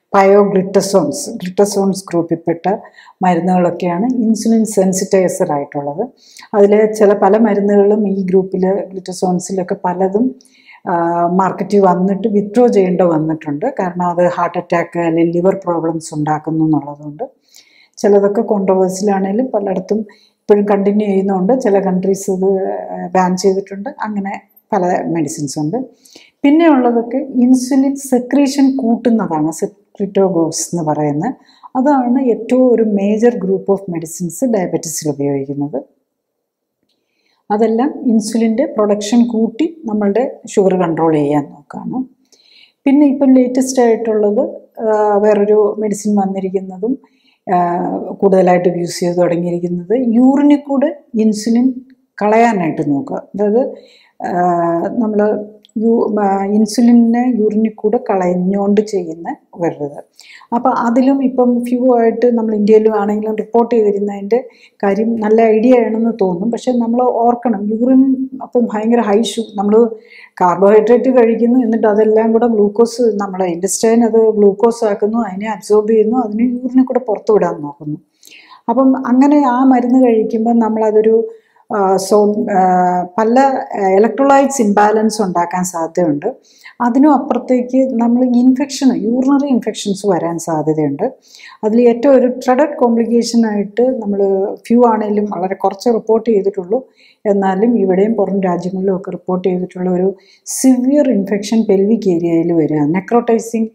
[SPEAKER 1] ഗ്ലിറ്റസോൺസ് ഗ്രൂപ്പിൽപ്പെട്ട മരുന്നുകളൊക്കെയാണ് ഇൻസുലിൻ സെൻസിറ്റൈസർ ആയിട്ടുള്ളത്. അതിൽ പല മരുന്നുകളും ഈ ഗ്രൂപ്പിൽ ഗ്ലിറ്റസോൺസിലൊക്കെ പലതും മാർക്കറ്റിൽ വന്നിട്ട് വിത്ഡ്രോ ചെയ്യേണ്ടി വന്നിട്ടുണ്ട്. കാരണം അത് ഹാർട്ട് അറ്റാക്ക് അല്ലെങ്കിൽ ലിവർ പ്രോബ്ലംസ് ഉണ്ടാക്കുന്നു എന്നുള്ളതുകൊണ്ട്. ചിലതൊക്കെ കോൺട്രവേഴ്സിലാണെങ്കിലും പലയിടത്തും ഇപ്പോഴും കണ്ടിന്യൂ ചെയ്യുന്നുണ്ട്. ചില കൺട്രീസ് ഇത് ബാൻ ചെയ്തിട്ടുണ്ട്. അങ്ങനെ പല മെഡിസിൻസ് ഉണ്ട്. പിന്നെ ഉള്ളതൊക്കെ ഇൻസുലിൻ സെക്രീഷൻ കൂട്ടുന്നതാണ്, സെക്രിറ്റോഗോസ് എന്ന് പറയുന്നത്. അതാണ് ഏറ്റവും ഒരു മേജർ ഗ്രൂപ്പ് ഓഫ് മെഡിസിൻസ് ഡയബറ്റീസിൽ ഉപയോഗിക്കുന്നത്. അതെല്ലാം ഇൻസുലിൻ്റെ പ്രൊഡക്ഷൻ കൂട്ടി നമ്മളുടെ ഷുഗർ കൺട്രോൾ ചെയ്യാൻ നോക്കുകയാണ്. പിന്നെ ഇപ്പം ലേറ്റസ്റ്റ് ആയിട്ടുള്ളത് വേറൊരു മെഡിസിൻ വന്നിരിക്കുന്നതും കൂടുതലായിട്ട് യൂസ് ചെയ്ത് തുടങ്ങിയിരിക്കുന്നത് യൂറിനിൽ കൂടെ ഇൻസുലിൻ കളയാനായിട്ട് നോക്കുക. അതായത് നമ്മൾ ഇൻസുലിനെ യൂറിനിൽ കൂടെ കളഞ്ഞുകൊണ്ട് ചെയ്യുന്ന വരുന്നത്. അപ്പോൾ അതിലും ഇപ്പം ഫ്യൂ ആയിട്ട് നമ്മൾ ഇന്ത്യയിലും ആണെങ്കിലും റിപ്പോർട്ട് ചെയ്തിരുന്നതിൻ്റെ കാര്യം നല്ല ഐഡിയ ആണെന്ന് തോന്നും. പക്ഷെ നമ്മൾ ഓർക്കണം, യൂറിൻ അപ്പം ഭയങ്കര നമ്മൾ കാർബോഹൈഡ്രേറ്റ് കഴിക്കുന്നു, എന്നിട്ട് അതെല്ലാം കൂടെ ഗ്ലൂക്കോസ്, നമ്മുടെ ഇൻഡസ്റ്റൈൻ അത് ഗ്ലൂക്കോസ് ആക്കുന്നു, അതിനെ അബ്സോർബ് ചെയ്യുന്നു, അതിന് യൂറിനിൽ കൂടെ പുറത്തു വിടാൻ നോക്കുന്നു. അപ്പം അങ്ങനെ ആ മരുന്ന് കഴിക്കുമ്പോൾ നമ്മളതൊരു പല ഇലക്ട്രോലൈറ്റ്സ് ഇംബാലൻസ് ഉണ്ടാക്കാൻ സാധ്യതയുണ്ട്. അതിനും അപ്പുറത്തേക്ക് നമ്മൾ യൂറിനറി ഇൻഫെക്ഷൻസ് വരാൻ സാധ്യതയുണ്ട്. അതിൽ ഏറ്റവും ഒരു ട്രെഡഡ് കോംപ്ലിക്കേഷനായിട്ട് നമ്മൾ ഫ്യൂ ആണെങ്കിലും വളരെ കുറച്ച് റിപ്പോർട്ട് ചെയ്തിട്ടുള്ളൂ. എന്നാലും ഇവിടെയും പുറം രാജ്യങ്ങളിലും ഒക്കെ റിപ്പോർട്ട് ചെയ്തിട്ടുള്ള ഒരു സിവിയർ ഇൻഫെക്ഷൻ പെൽവിക് ഏരിയയിൽ വരിക, നെക്രോട്ടൈസിങ്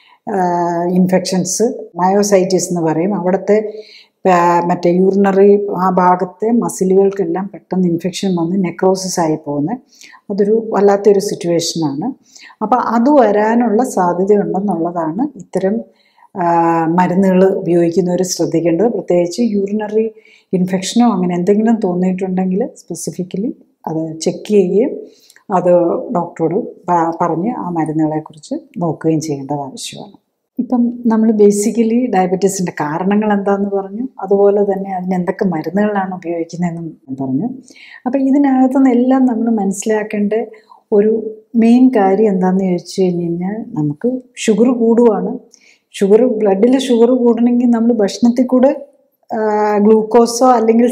[SPEAKER 1] ഇൻഫെക്ഷൻസ്, മയോസൈറ്റിസ് എന്ന് പറയും. അവിടുത്തെ മറ്റേ യൂറിനറി ആ ഭാഗത്തെ മസിലുകൾക്കെല്ലാം പെട്ടെന്ന് ഇൻഫെക്ഷൻ വന്ന് നെക്രോസിസ് ആയി പോകുന്നത്. അതൊരു വല്ലാത്തൊരു സിറ്റുവേഷനാണ്. അപ്പോൾ അത് വരാനുള്ള സാധ്യതയുണ്ടെന്നുള്ളതാണ് ഇത്തരം മരുന്നുകൾ ഉപയോഗിക്കുന്നവർ ശ്രദ്ധിക്കേണ്ടത്. പ്രത്യേകിച്ച് യൂറിനറി ഇൻഫെക്ഷനോ അങ്ങനെ എന്തെങ്കിലും തോന്നിയിട്ടുണ്ടെങ്കിൽ സ്പെസിഫിക്കലി അത് ചെക്ക് ചെയ്യുകയും അത് ഡോക്ടറോട് പറഞ്ഞ് ആ മരുന്നുകളെക്കുറിച്ച് നോക്കുകയും ചെയ്യേണ്ടത് ആവശ്യമാണ്. ഇപ്പം നമ്മൾ ബേസിക്കലി ഡയബറ്റീസിൻ്റെ കാരണങ്ങൾ എന്താണെന്ന് പറഞ്ഞു, അതുപോലെ തന്നെ അതിന് എന്തൊക്കെ മരുന്നുകളാണ് ഉപയോഗിക്കുന്നതെന്നും പറഞ്ഞു. അപ്പം ഇതിനകത്തുനിന്ന് എല്ലാം നമ്മൾ മനസ്സിലാക്കേണ്ട ഒരു മെയിൻ കാര്യം എന്താണെന്ന് ചോദിച്ചു കഴിഞ്ഞാൽ, നമുക്ക് ഷുഗർ കൂടുവാണ്. ബ്ലഡിൽ ഷുഗർ കൂടണമെങ്കിൽ നമ്മൾ ഭക്ഷണത്തിൽ കൂടെ ഗ്ലൂക്കോസോ അല്ലെങ്കിൽ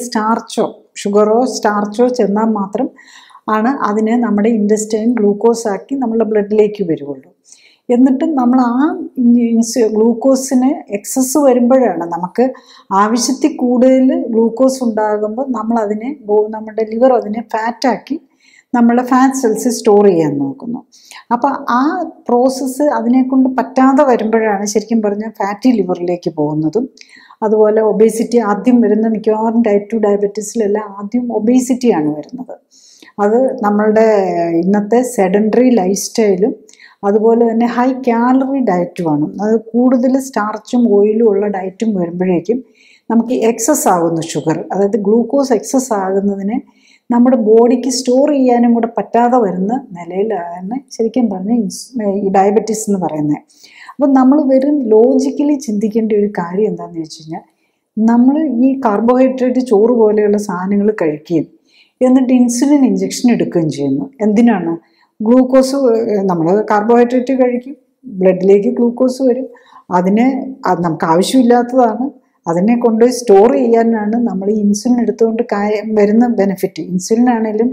[SPEAKER 1] സ്റ്റാർച്ചോ ചെന്നാൽ മാത്രം ആണ് അതിനെ നമ്മുടെ ഇൻഡസ്റ്റൈൻ ഗ്ലൂക്കോസാക്കി നമ്മളുടെ ബ്ലഡിലേക്ക് വരുള്ളൂ. എന്നിട്ട് നമ്മൾ ആ ഗ്ലൂക്കോസിന് എക്സസ് വരുമ്പോഴാണ്, നമുക്ക് ആവശ്യത്തിൽ കൂടുതൽ ഗ്ലൂക്കോസ് ഉണ്ടാകുമ്പോൾ നമ്മുടെ ലിവർ അതിനെ ഫാറ്റാക്കി നമ്മളെ ഫാറ്റ് സെൽസ് സ്റ്റോർ ചെയ്യാൻ നോക്കുന്നു. അപ്പോൾ ആ പ്രോസസ്സ് അതിനെക്കൊണ്ട് പറ്റാതെ വരുമ്പോഴാണ് ശരിക്കും പറഞ്ഞാൽ ഫാറ്റി ലിവറിലേക്ക് പോകുന്നതും. അതുപോലെ ഒബേസിറ്റി ആദ്യം വരുന്ന മിക്കവാറും ടൈപ്പ് 2 ഡയബറ്റീസിലെല്ലാം ആദ്യം ഒബേസിറ്റിയാണ് വരുന്നത്. അത് നമ്മളുടെ ഇന്നത്തെ സെഡൻറ്ററി ലൈഫ് സ്റ്റൈലും അതുപോലെ തന്നെ ഹൈ കാലറി ഡയറ്റുമാണ്. അത് കൂടുതൽ സ്റ്റാർച്ചും ഓയിലും ഉള്ള ഡയറ്റും വരുമ്പോഴേക്കും നമുക്ക് എക്സസ് ആകുന്നു ഷുഗർ, അതായത് ഗ്ലൂക്കോസ് എക്സസ് ആകുന്നതിനെ നമ്മുടെ ബോഡിക്ക് സ്റ്റോർ ചെയ്യാനും കൂടെ പറ്റാതെ വരുന്ന നിലയിലാണ് ശരിക്കും പറഞ്ഞാൽ ഈ ഡയബറ്റീസ് എന്ന് പറയുന്നത്. അപ്പം നമ്മൾ വെറും ലോജിക്കലി ചിന്തിക്കേണ്ട ഒരു കാര്യം എന്താണെന്ന് വെച്ച് കഴിഞ്ഞാൽ, നമ്മൾ ഈ കാർബോഹൈഡ്രേറ്റ് ചോറ് പോലെയുള്ള സാധനങ്ങൾ കഴിക്കുകയും എന്നിട്ട് ഇൻസുലിൻ ഇഞ്ചക്ഷൻ എടുക്കുകയും ചെയ്യുന്നു. എന്തിനാണ്? ഗ്ലൂക്കോസ്, നമ്മൾ കാർബോഹൈഡ്രേറ്റ് കഴിക്കും, ബ്ലഡിലേക്ക് ഗ്ലൂക്കോസ് വരും, അത് നമുക്ക് ആവശ്യമില്ലാത്തതാണ്, അതിനെ കൊണ്ടുപോയി സ്റ്റോർ ചെയ്യാനാണ് നമ്മൾ ഈ ഇൻസുലിൻ എടുത്തുകൊണ്ട് വരുന്ന ബെനിഫിറ്റ്. ഇൻസുലിൻ ആണെങ്കിലും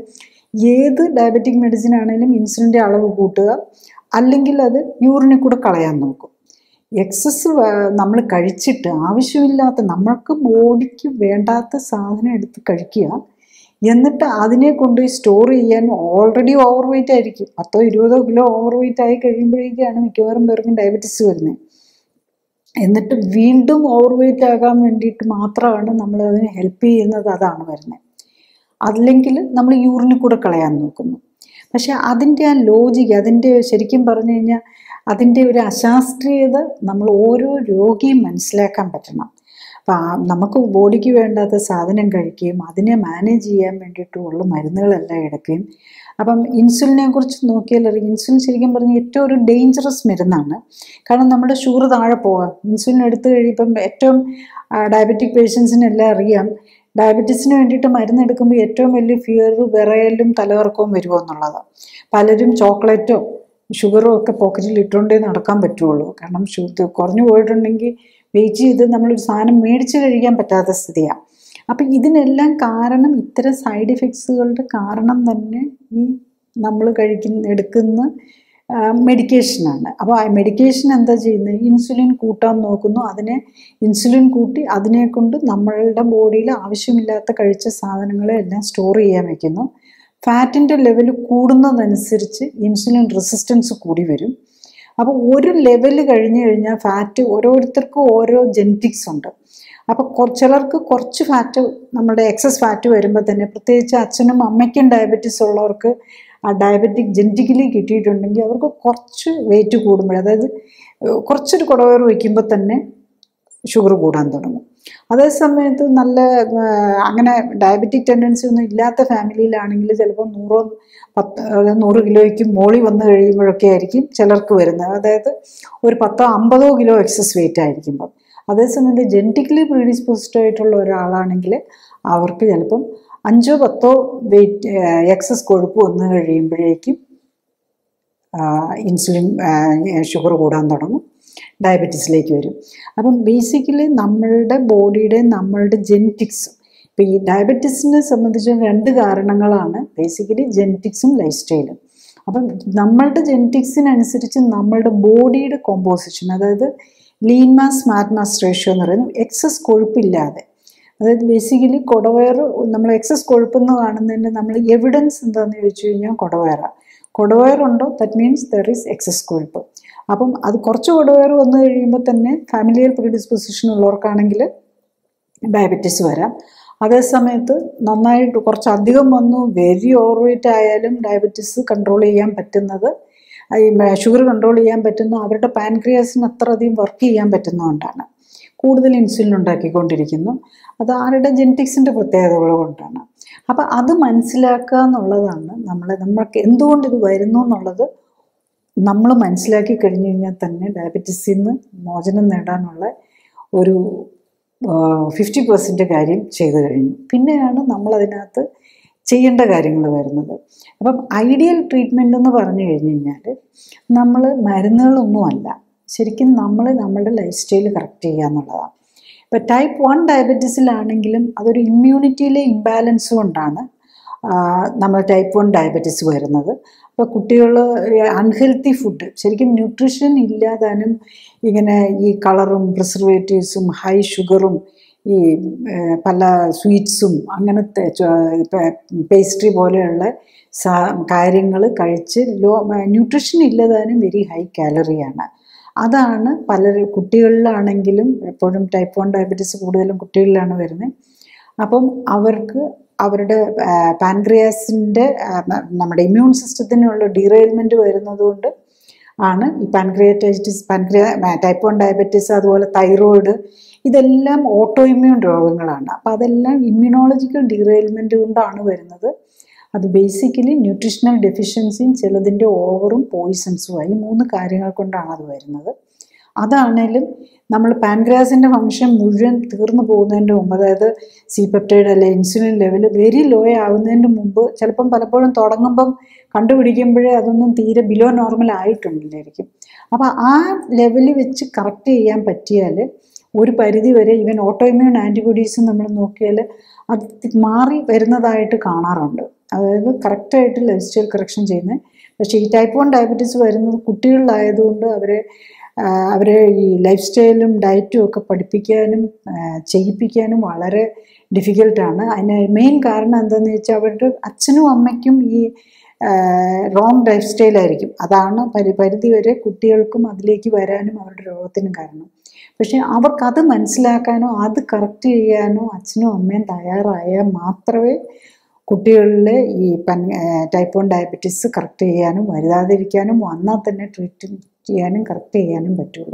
[SPEAKER 1] ഏത് ഡയബറ്റിക് മെഡിസിൻ ആണെങ്കിലും ഇൻസുലിൻ്റെ അളവ് കൂട്ടുക, അല്ലെങ്കിൽ അത് യൂറിനിൽ കൂടെ കളയാൻ നോക്കും. എക്സസ് നമ്മൾ കഴിച്ചിട്ട് ആവശ്യമില്ലാത്ത, നമ്മൾക്ക് ബോഡിക്ക് വേണ്ടാത്ത സാധനം എടുത്ത് കഴിക്കുക, എന്നിട്ട് അതിനെ കൊണ്ടുപോയി സ്റ്റോർ ചെയ്യാൻ ഓൾറെഡി ഓവർ വെയിറ്റ് ആയിരിക്കും. 10-20 കിലോ ഓവർ വെയിറ്റ് ആയി കഴിയുമ്പോഴേക്കാണ് മിക്കവാറും പേർക്കും ഡയബറ്റീസ് വരുന്നത്. എന്നിട്ട് വീണ്ടും ഓവർ വെയിറ്റ് ആകാൻ വേണ്ടിയിട്ട് മാത്രമാണ് നമ്മൾ അതിനെ ഹെൽപ്പ് ചെയ്യുന്നത്, അതാണ് വരുന്നത്. അല്ലെങ്കിൽ നമ്മൾ യൂറിനിൽ കൂടെ കളയാൻ നോക്കുന്നു. പക്ഷെ അതിൻ്റെ ആ ലോജിക്ക്, അതിൻ്റെ ശരിക്കും പറഞ്ഞു കഴിഞ്ഞാൽ അതിൻ്റെ ഒരു അശാസ്ത്രീയത നമ്മൾ ഓരോ രോഗിയും മനസ്സിലാക്കാൻ പറ്റണം. അപ്പം നമുക്ക് ബോഡിക്ക് വേണ്ടാത്ത സാധനം കഴിക്കുകയും അതിനെ മാനേജ് ചെയ്യാൻ വേണ്ടിയിട്ടുള്ള മരുന്നുകളെല്ലാം എടുക്കുകയും. അപ്പം ഇൻസുലിനെ കുറിച്ച് നോക്കിയാൽ ഇൻസുലിൻ ശരിക്കും പറഞ്ഞാൽ ഏറ്റവും ഒരു ഡേഞ്ചറസ് മരുന്നാണ്. കാരണം നമ്മുടെ ഷുഗർ താഴെ പോകാം. ഇൻസുലിൻ എടുത്തു കഴിയുമ്പം ഏറ്റവും ഡയബറ്റിക് പേഷ്യൻസിനെല്ലാം അറിയാം, ഡയബറ്റീസിന് വേണ്ടിയിട്ട് മരുന്ന് എടുക്കുമ്പോൾ ഏറ്റവും വലിയ ഫിയർ വിറയലും തലകറക്കവും വരുമോ എന്നുള്ളത്. പലരും ചോക്ലേറ്റോ ഷുഗറോ ഒക്കെ പോക്കറ്റിൽ ഇട്ടുകൊണ്ടേ നടക്കാൻ പറ്റുള്ളൂ. കാരണം കുറഞ്ഞു പോയിട്ടുണ്ടെങ്കിൽ വെയിറ്റ് ചെയ്ത് നമ്മളൊരു സാധനം മേടിച്ച് കഴിക്കാൻ പറ്റാത്ത സ്ഥിതിയാണ്. അപ്പം ഇതിനെല്ലാം കാരണം ഇത്തരം സൈഡ് എഫക്ട്സുകളുടെ കാരണം തന്നെ ഈ നമ്മൾ എടുക്കുന്ന മെഡിക്കേഷനാണ്. അപ്പോൾ ആ മെഡിക്കേഷൻ എന്താ ചെയ്യുന്നത്? ഇൻസുലിൻ കൂട്ടാൻ നോക്കുന്നു, അതിനെ ഇൻസുലിൻ കൂട്ടി അതിനെ കൊണ്ട് നമ്മളുടെ ബോഡിയിൽ ആവശ്യമില്ലാത്ത കഴിച്ച സാധനങ്ങളെ എല്ലാം സ്റ്റോർ ചെയ്യാൻ വയ്ക്കുന്നു. ഫാറ്റിൻ്റെ ലെവൽ കൂടുന്നതനുസരിച്ച് ഇൻസുലിൻ റെസിസ്റ്റൻസ് കൂടി വരും. അപ്പോൾ ഒരു ലെവൽ കഴിഞ്ഞ് കഴിഞ്ഞാൽ ഫാറ്റ് ഓരോരുത്തർക്കും ഓരോ ജെനറ്റിക്സ് ഉണ്ട്. അപ്പോൾ ചിലർക്ക് കുറച്ച് ഫാറ്റ്, നമ്മുടെ എക്സസ് ഫാറ്റ് വരുമ്പോൾ തന്നെ, പ്രത്യേകിച്ച് അച്ഛനും അമ്മയ്ക്കും ഡയബറ്റീസ് ഉള്ളവർക്ക് ആ ഡയബറ്റിക് ജെനറ്റിക്കലി കിട്ടിയിട്ടുണ്ടെങ്കിൽ അവർക്ക് കുറച്ച് വെയിറ്റ് കൂടുമ്പോൾ, അതായത് കുറച്ചൊരു കുടവയർ വയ്ക്കുമ്പോൾ തന്നെ ഷുഗർ കൂടാൻ തുടങ്ങും. അതേസമയത്ത് നല്ല അങ്ങനെ ഡയബറ്റിക് ടെൻഡൻസി ഒന്നും ഇല്ലാത്ത ഫാമിലിയിലാണെങ്കിൽ ചിലപ്പോൾ 100 കിലോയ്ക്ക് മോളിൽ വന്നു കഴിയുമ്പോഴൊക്കെ ആയിരിക്കും ചിലർക്ക് വരുന്നത്. അതായത് ഒരു 10-50 കിലോ എക്സസ് വെയിറ്റ് ആയിരിക്കുമ്പം. അതേസമയത്ത് ജെനറ്റിക്കലി പ്രീഡിസ്പോസ്ഡ് ആയിട്ടുള്ള ഒരാളാണെങ്കിൽ അവർക്ക് ചിലപ്പം 5-10 വെയിറ്റ് എക്സസ് കൊഴുപ്പ് വന്നു കഴിയുമ്പോഴേക്കും ഇൻസുലിൻ ഷുഗർ കൂടാൻ തുടങ്ങും, ഡയബറ്റീസിലേക്ക് വരും. അപ്പം ബേസിക്കലി നമ്മളുടെ ബോഡിയുടെ നമ്മളുടെ ജെനറ്റിക്സ്, ഇപ്പം ഈ ഡയബറ്റീസിനെ സംബന്ധിച്ച് 2 കാരണങ്ങളാണ് ബേസിക്കലി, ജെനറ്റിക്സും ലൈഫ് സ്റ്റൈലും. അപ്പം നമ്മളുടെ ജെനറ്റിക്സിനനുസരിച്ച് നമ്മളുടെ ബോഡിയുടെ കോമ്പോസിഷൻ, അതായത് lean mass fat mass ratio എന്ന് പറയുന്നത് എക്സസ് കൊഴുപ്പില്ലാതെ, അതായത് ബേസിക്കലി കുടവയർ, നമ്മൾ എക്സസ് കൊഴുപ്പെന്ന് കാണുന്നതിൻ്റെ നമ്മൾ എവിഡൻസ് എന്താണെന്ന് ചോദിച്ചു കഴിഞ്ഞാൽ കുടവയറാണ്. കുടവയറുണ്ടോ, that means there is excess കൊഴുപ്പ്. അപ്പം അത് കുറച്ച് കുടവയർ വന്നു കഴിയുമ്പോൾ തന്നെ ഫാമിലിയൽ പ്രീഡിസ്പോസിഷൻ ഉള്ളവർക്കാണെങ്കിൽ ഡയബറ്റീസ് വരാം. അതേസമയത്ത് നന്നായിട്ട് കുറച്ചധികം വന്നു, വെരി ഓവർ വെയിറ്റ് ആയാലും ഡയബറ്റീസ് കൺട്രോൾ ചെയ്യാൻ പറ്റുന്നത്, ഈ ഷുഗർ കൺട്രോൾ ചെയ്യാൻ പറ്റുന്ന അവരുടെ പാൻക്രിയാസിന് അത്രയധികം വർക്ക് ചെയ്യാൻ പറ്റുന്നതുകൊണ്ടാണ്. കൂടുതൽ ഇൻസുലിൻ ഉണ്ടാക്കിക്കൊണ്ടിരിക്കുന്നു. അത് ആരുടെ ജെനറ്റിക്സിൻ്റെ പ്രത്യേകതകൾ കൊണ്ടാണ്. അപ്പം അത് മനസ്സിലാക്കുക എന്നുള്ളതാണ് നമ്മൾക്ക് എന്തുകൊണ്ട് ഇത് വരുന്നു എന്നുള്ളത് നമ്മൾ മനസ്സിലാക്കി കഴിഞ്ഞ് കഴിഞ്ഞാൽ തന്നെ ഡയബറ്റീസിൽ നിന്ന് മോചനം നേടാനുള്ള ഒരു 50% കാര്യം ചെയ്തു കഴിഞ്ഞു. പിന്നെയാണ് നമ്മളതിനകത്ത് ചെയ്യേണ്ട കാര്യങ്ങൾ വരുന്നത്. അപ്പം ഐഡിയൽ ട്രീറ്റ്മെൻ്റ് എന്ന് പറഞ്ഞു കഴിഞ്ഞ് കഴിഞ്ഞാൽ നമ്മൾ മരുന്നുകളൊന്നുമല്ല, ശരിക്കും നമ്മളുടെ ലൈഫ് സ്റ്റൈൽ കറക്റ്റ് ചെയ്യുക എന്നുള്ളതാണ്. ഇപ്പോൾ ടൈപ്പ് 1 ഡയബറ്റീസിലാണെങ്കിലും അതൊരു ഇമ്മ്യൂണിറ്റിയിലെ ഇംബാലൻസ് കൊണ്ടാണ് നമ്മൾ ടൈപ്പ് 1 ഡയബറ്റീസ് വരുന്നത്. അപ്പോൾ കുട്ടികൾ അൺഹെൽത്തി ഫുഡ്, ശരിക്കും ന്യൂട്രീഷൻ ഇല്ലാതാനും ഇങ്ങനെ ഈ കളറും പ്രിസർവേറ്റീവ്സും ഹൈ ഷുഗറും ഈ പല സ്വീറ്റ്സും അങ്ങനത്തെ പേസ്ട്രി പോലെയുള്ള കാര്യങ്ങൾ കഴിച്ച് ന്യൂട്രീഷൻ ഇല്ലാതാനും വെരി ഹൈ കാലറിയാണ്. അതാണ് കുട്ടികളിലാണെങ്കിലും എപ്പോഴും ടൈപ്പ് 1 ഡയബറ്റീസ് കൂടുതലും കുട്ടികളിലാണ് വരുന്നത്. അപ്പം അവർക്ക് അവരുടെ പാൻക്രിയാസിൻ്റെ നമ്മുടെ ഇമ്മ്യൂൺ സിസ്റ്റത്തിനുള്ള ഡീറെയിൽമെൻറ്റ് വരുന്നതുകൊണ്ട് ആണ് ഈ പാൻക്രിയാറ്റൈറ്റിസ്, ടൈപ്പ് 1 ഡയബറ്റീസ്, അതുപോലെ തൈറോയിഡ്, ഇതെല്ലാം ഓട്ടോ ഇമ്മ്യൂൺ രോഗങ്ങളാണ്. അപ്പോൾ അതെല്ലാം ഇമ്മ്യൂണോളജിക്കൽ ഡിറെയിൽമെൻറ്റ് കൊണ്ടാണ് വരുന്നത്. അത് ബേസിക്കലി ന്യൂട്രീഷണൽ ഡെഫിഷ്യൻസിയും ചിലതിൻ്റെ ഓവറും പോയിസൺസുമായി 3 കാര്യങ്ങൾ കൊണ്ടാണ് അത് വരുന്നത്. അതാണേലും നമ്മൾ പാൻക്രിയാസിൻ്റെ ഫംഗ്ഷൻ മുഴുവൻ തീർന്നു പോകുന്നതിൻ്റെ മുമ്പ്, അതായത് സി പെപ്റ്റൈഡ് അല്ലെ ഇൻസുലിൻ ലെവൽ വെരി ലോ ആവുന്നതിൻ്റെ മുമ്പ്, ചിലപ്പം പലപ്പോഴും തുടങ്ങുമ്പം കണ്ടുപിടിക്കുമ്പോഴേ അതൊന്നും തീരെ ബിലോ നോർമൽ ആയിട്ടുണ്ടായിരിക്കും. അപ്പോൾ ആ ലെവല് വെച്ച് കറക്റ്റ് ചെയ്യാൻ പറ്റിയാൽ ഒരു പരിധി വരെ ഈവൻ ഓട്ടോ ഇമ്മ്യൂൺ ആൻറ്റിബോഡീസ് നമ്മൾ നോക്കിയാൽ അത് മാറി വരുന്നതായിട്ട് കാണാറുണ്ട്. അതായത് കറക്റ്റായിട്ട് ലൈഫ് സ്റ്റൈൽ കറക്ഷൻ ചെയ്യുന്നത്. പക്ഷേ ഈ ടൈപ്പ് 1 ഡയബറ്റീസ് വരുന്നത് കുട്ടികളിലായതുകൊണ്ട് അവരെ ഈ ലൈഫ് സ്റ്റൈലും ഡയറ്റും ഒക്കെ പഠിപ്പിക്കാനും ചെയ്യിപ്പിക്കാനും വളരെ ഡിഫിക്കൽട്ടാണ്. അതിന് മെയിൻ കാരണം എന്താണെന്ന് വെച്ചാൽ അവരുടെ അച്ഛനും അമ്മയ്ക്കും ഈ റോങ് ലൈഫ് സ്റ്റൈലായിരിക്കും. അതാണ് പരിധി വരെ കുട്ടികൾക്കും അതിലേക്ക് വരാനും അവരുടെ രോഗത്തിനും കാരണം. പക്ഷെ അവർക്കത് മനസ്സിലാക്കാനോ അത് കറക്റ്റ് ചെയ്യാനോ അച്ഛനും അമ്മയും തയ്യാറായാൽ മാത്രമേ കുട്ടികളിലെ ഈ ടൈപ്പ് 1 ഡയബറ്റീസ് കറക്റ്റ് ചെയ്യാനും വരാതിരിക്കാനും വന്നാൽ തന്നെ ട്രീറ്റ് ചെയ്യാനും കറക്റ്റ് ചെയ്യാനും പറ്റുള്ളൂ.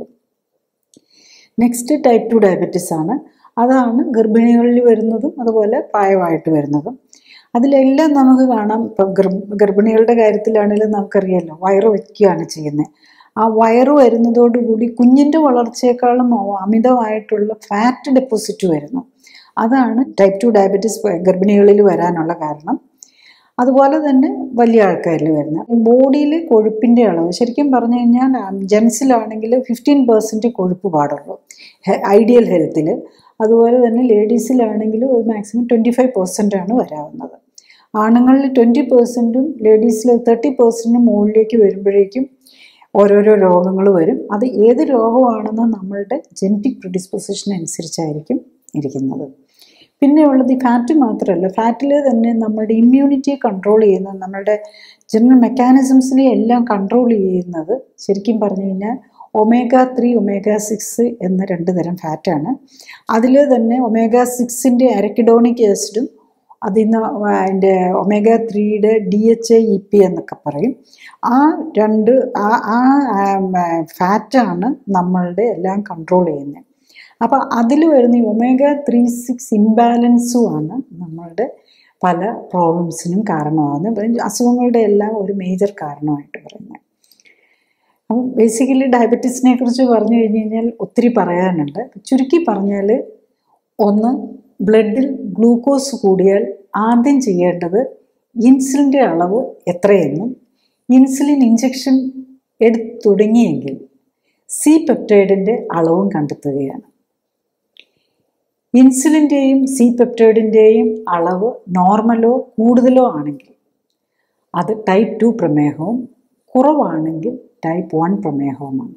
[SPEAKER 1] നെക്സ്റ്റ് ടൈപ്പ് 2 ഡയബറ്റീസ് ആണ്. അതാണ് ഗർഭിണികളിൽ വരുന്നതും അതുപോലെ പ്രായമായിട്ട് വരുന്നതും. അതിലെല്ലാം നമുക്ക് കാണാം. ഇപ്പം ഗർഭിണികളുടെ കാര്യത്തിലാണെങ്കിലും നമുക്കറിയാമല്ലോ, വയറ് വയ്ക്കുകയാണ് ചെയ്യുന്നത്. ആ വയറ് വരുന്നതോടുകൂടി കുഞ്ഞിൻ്റെ വളർച്ചയെക്കാളും അമിതമായിട്ടുള്ള ഫാറ്റ് ഡെപ്പോസിറ്റ് വരുന്നു. അതാണ് ടൈപ്പ് 2 ഡയബറ്റീസ് ഗർഭിണികളിൽ വരാനുള്ള കാരണം. അതുപോലെ തന്നെ വലിയ ആൾക്കാരിൽ വരുന്ന ബോഡിയിൽ കൊഴുപ്പിൻ്റെ അളവ്, ശരിക്കും പറഞ്ഞു കഴിഞ്ഞാൽ ജെൻസിലാണെങ്കിൽ 15% കൊഴുപ്പ് പാടുള്ളൂ ഐഡിയൽ ഹെൽത്തിൽ. അതുപോലെ തന്നെ ലേഡീസിലാണെങ്കിൽ ഒരു മാക്സിമം 25% വരാവുന്നത്. ആണുങ്ങളിൽ 20%ഉം ലേഡീസിൽ 30%ഉം മുകളിലേക്ക് വരുമ്പോഴേക്കും ഓരോരോ രോഗങ്ങൾ വരും. അത് ഏത് രോഗമാണെന്ന് നമ്മളുടെ ജനറ്റിക് പ്രിഡിസ്പോസിഷൻ അനുസരിച്ചായിരിക്കും ഇരിക്കുന്നത്. പിന്നെ ഉള്ളത് ഈ ഫാറ്റ് മാത്രമല്ല, ഫാറ്റിൽ തന്നെ നമ്മളുടെ ഇമ്മ്യൂണിറ്റിയെ കൺട്രോൾ ചെയ്യുന്നത്, നമ്മളുടെ ജനറൽ മെക്കാനിസംസിനെ എല്ലാം കൺട്രോൾ ചെയ്യുന്നത് ശരിക്കും പറഞ്ഞു കഴിഞ്ഞാൽ omega-3, omega-6 എന്ന 2 തരം ഫാറ്റാണ്. അതിൽ തന്നെ omega-6ൻ്റെ അരക്കിഡോണിക് ആസിഡും അതിന്ന് അതിൻ്റെ omega-3യുടെ DHA EP എന്നൊക്കെ പറയും. ആ ഫാറ്റാണ് നമ്മളുടെ എല്ലാം കൺട്രോൾ ചെയ്യുന്നത്. അപ്പോൾ അതിൽ വരുന്ന ഈ omega-3-6 ഇംബാലൻസുമാണ് നമ്മളുടെ പല പ്രോബ്ലംസിനും കാരണമാകുന്നത്, അസുഖങ്ങളുടെ എല്ലാം ഒരു മേജർ കാരണമായിട്ട് പറയുന്നത്. അപ്പം ബേസിക്കലി ഡയബറ്റീസിനെ കുറിച്ച് പറഞ്ഞു കഴിഞ്ഞ് കഴിഞ്ഞാൽ ഒത്തിരി പറയാനുണ്ട്. ചുരുക്കി പറഞ്ഞാൽ, ഒന്ന്, ബ്ലഡിൽ ഗ്ലൂക്കോസ് കൂടിയാൽ ആദ്യം ചെയ്യേണ്ടത് ഇൻസുലിൻ്റെ അളവ് എത്രയെന്നും, ഇൻസുലിൻ ഇഞ്ചക്ഷൻ എടുത്തു തുടങ്ങിയെങ്കിൽ സി പെപ്റ്റൈഡിൻ്റെ അളവും കണ്ടെത്തുകയാണ്. ഇൻസുലിൻ്റെയും സി പെപ്റ്റൈഡിൻ്റെയും അളവ് നോർമലോ കൂടുതലോ ആണെങ്കിൽ അത് ടൈപ്പ് 2 പ്രമേഹവും, കുറവാണെങ്കിൽ ടൈപ്പ് 1 പ്രമേഹവുമാണ്.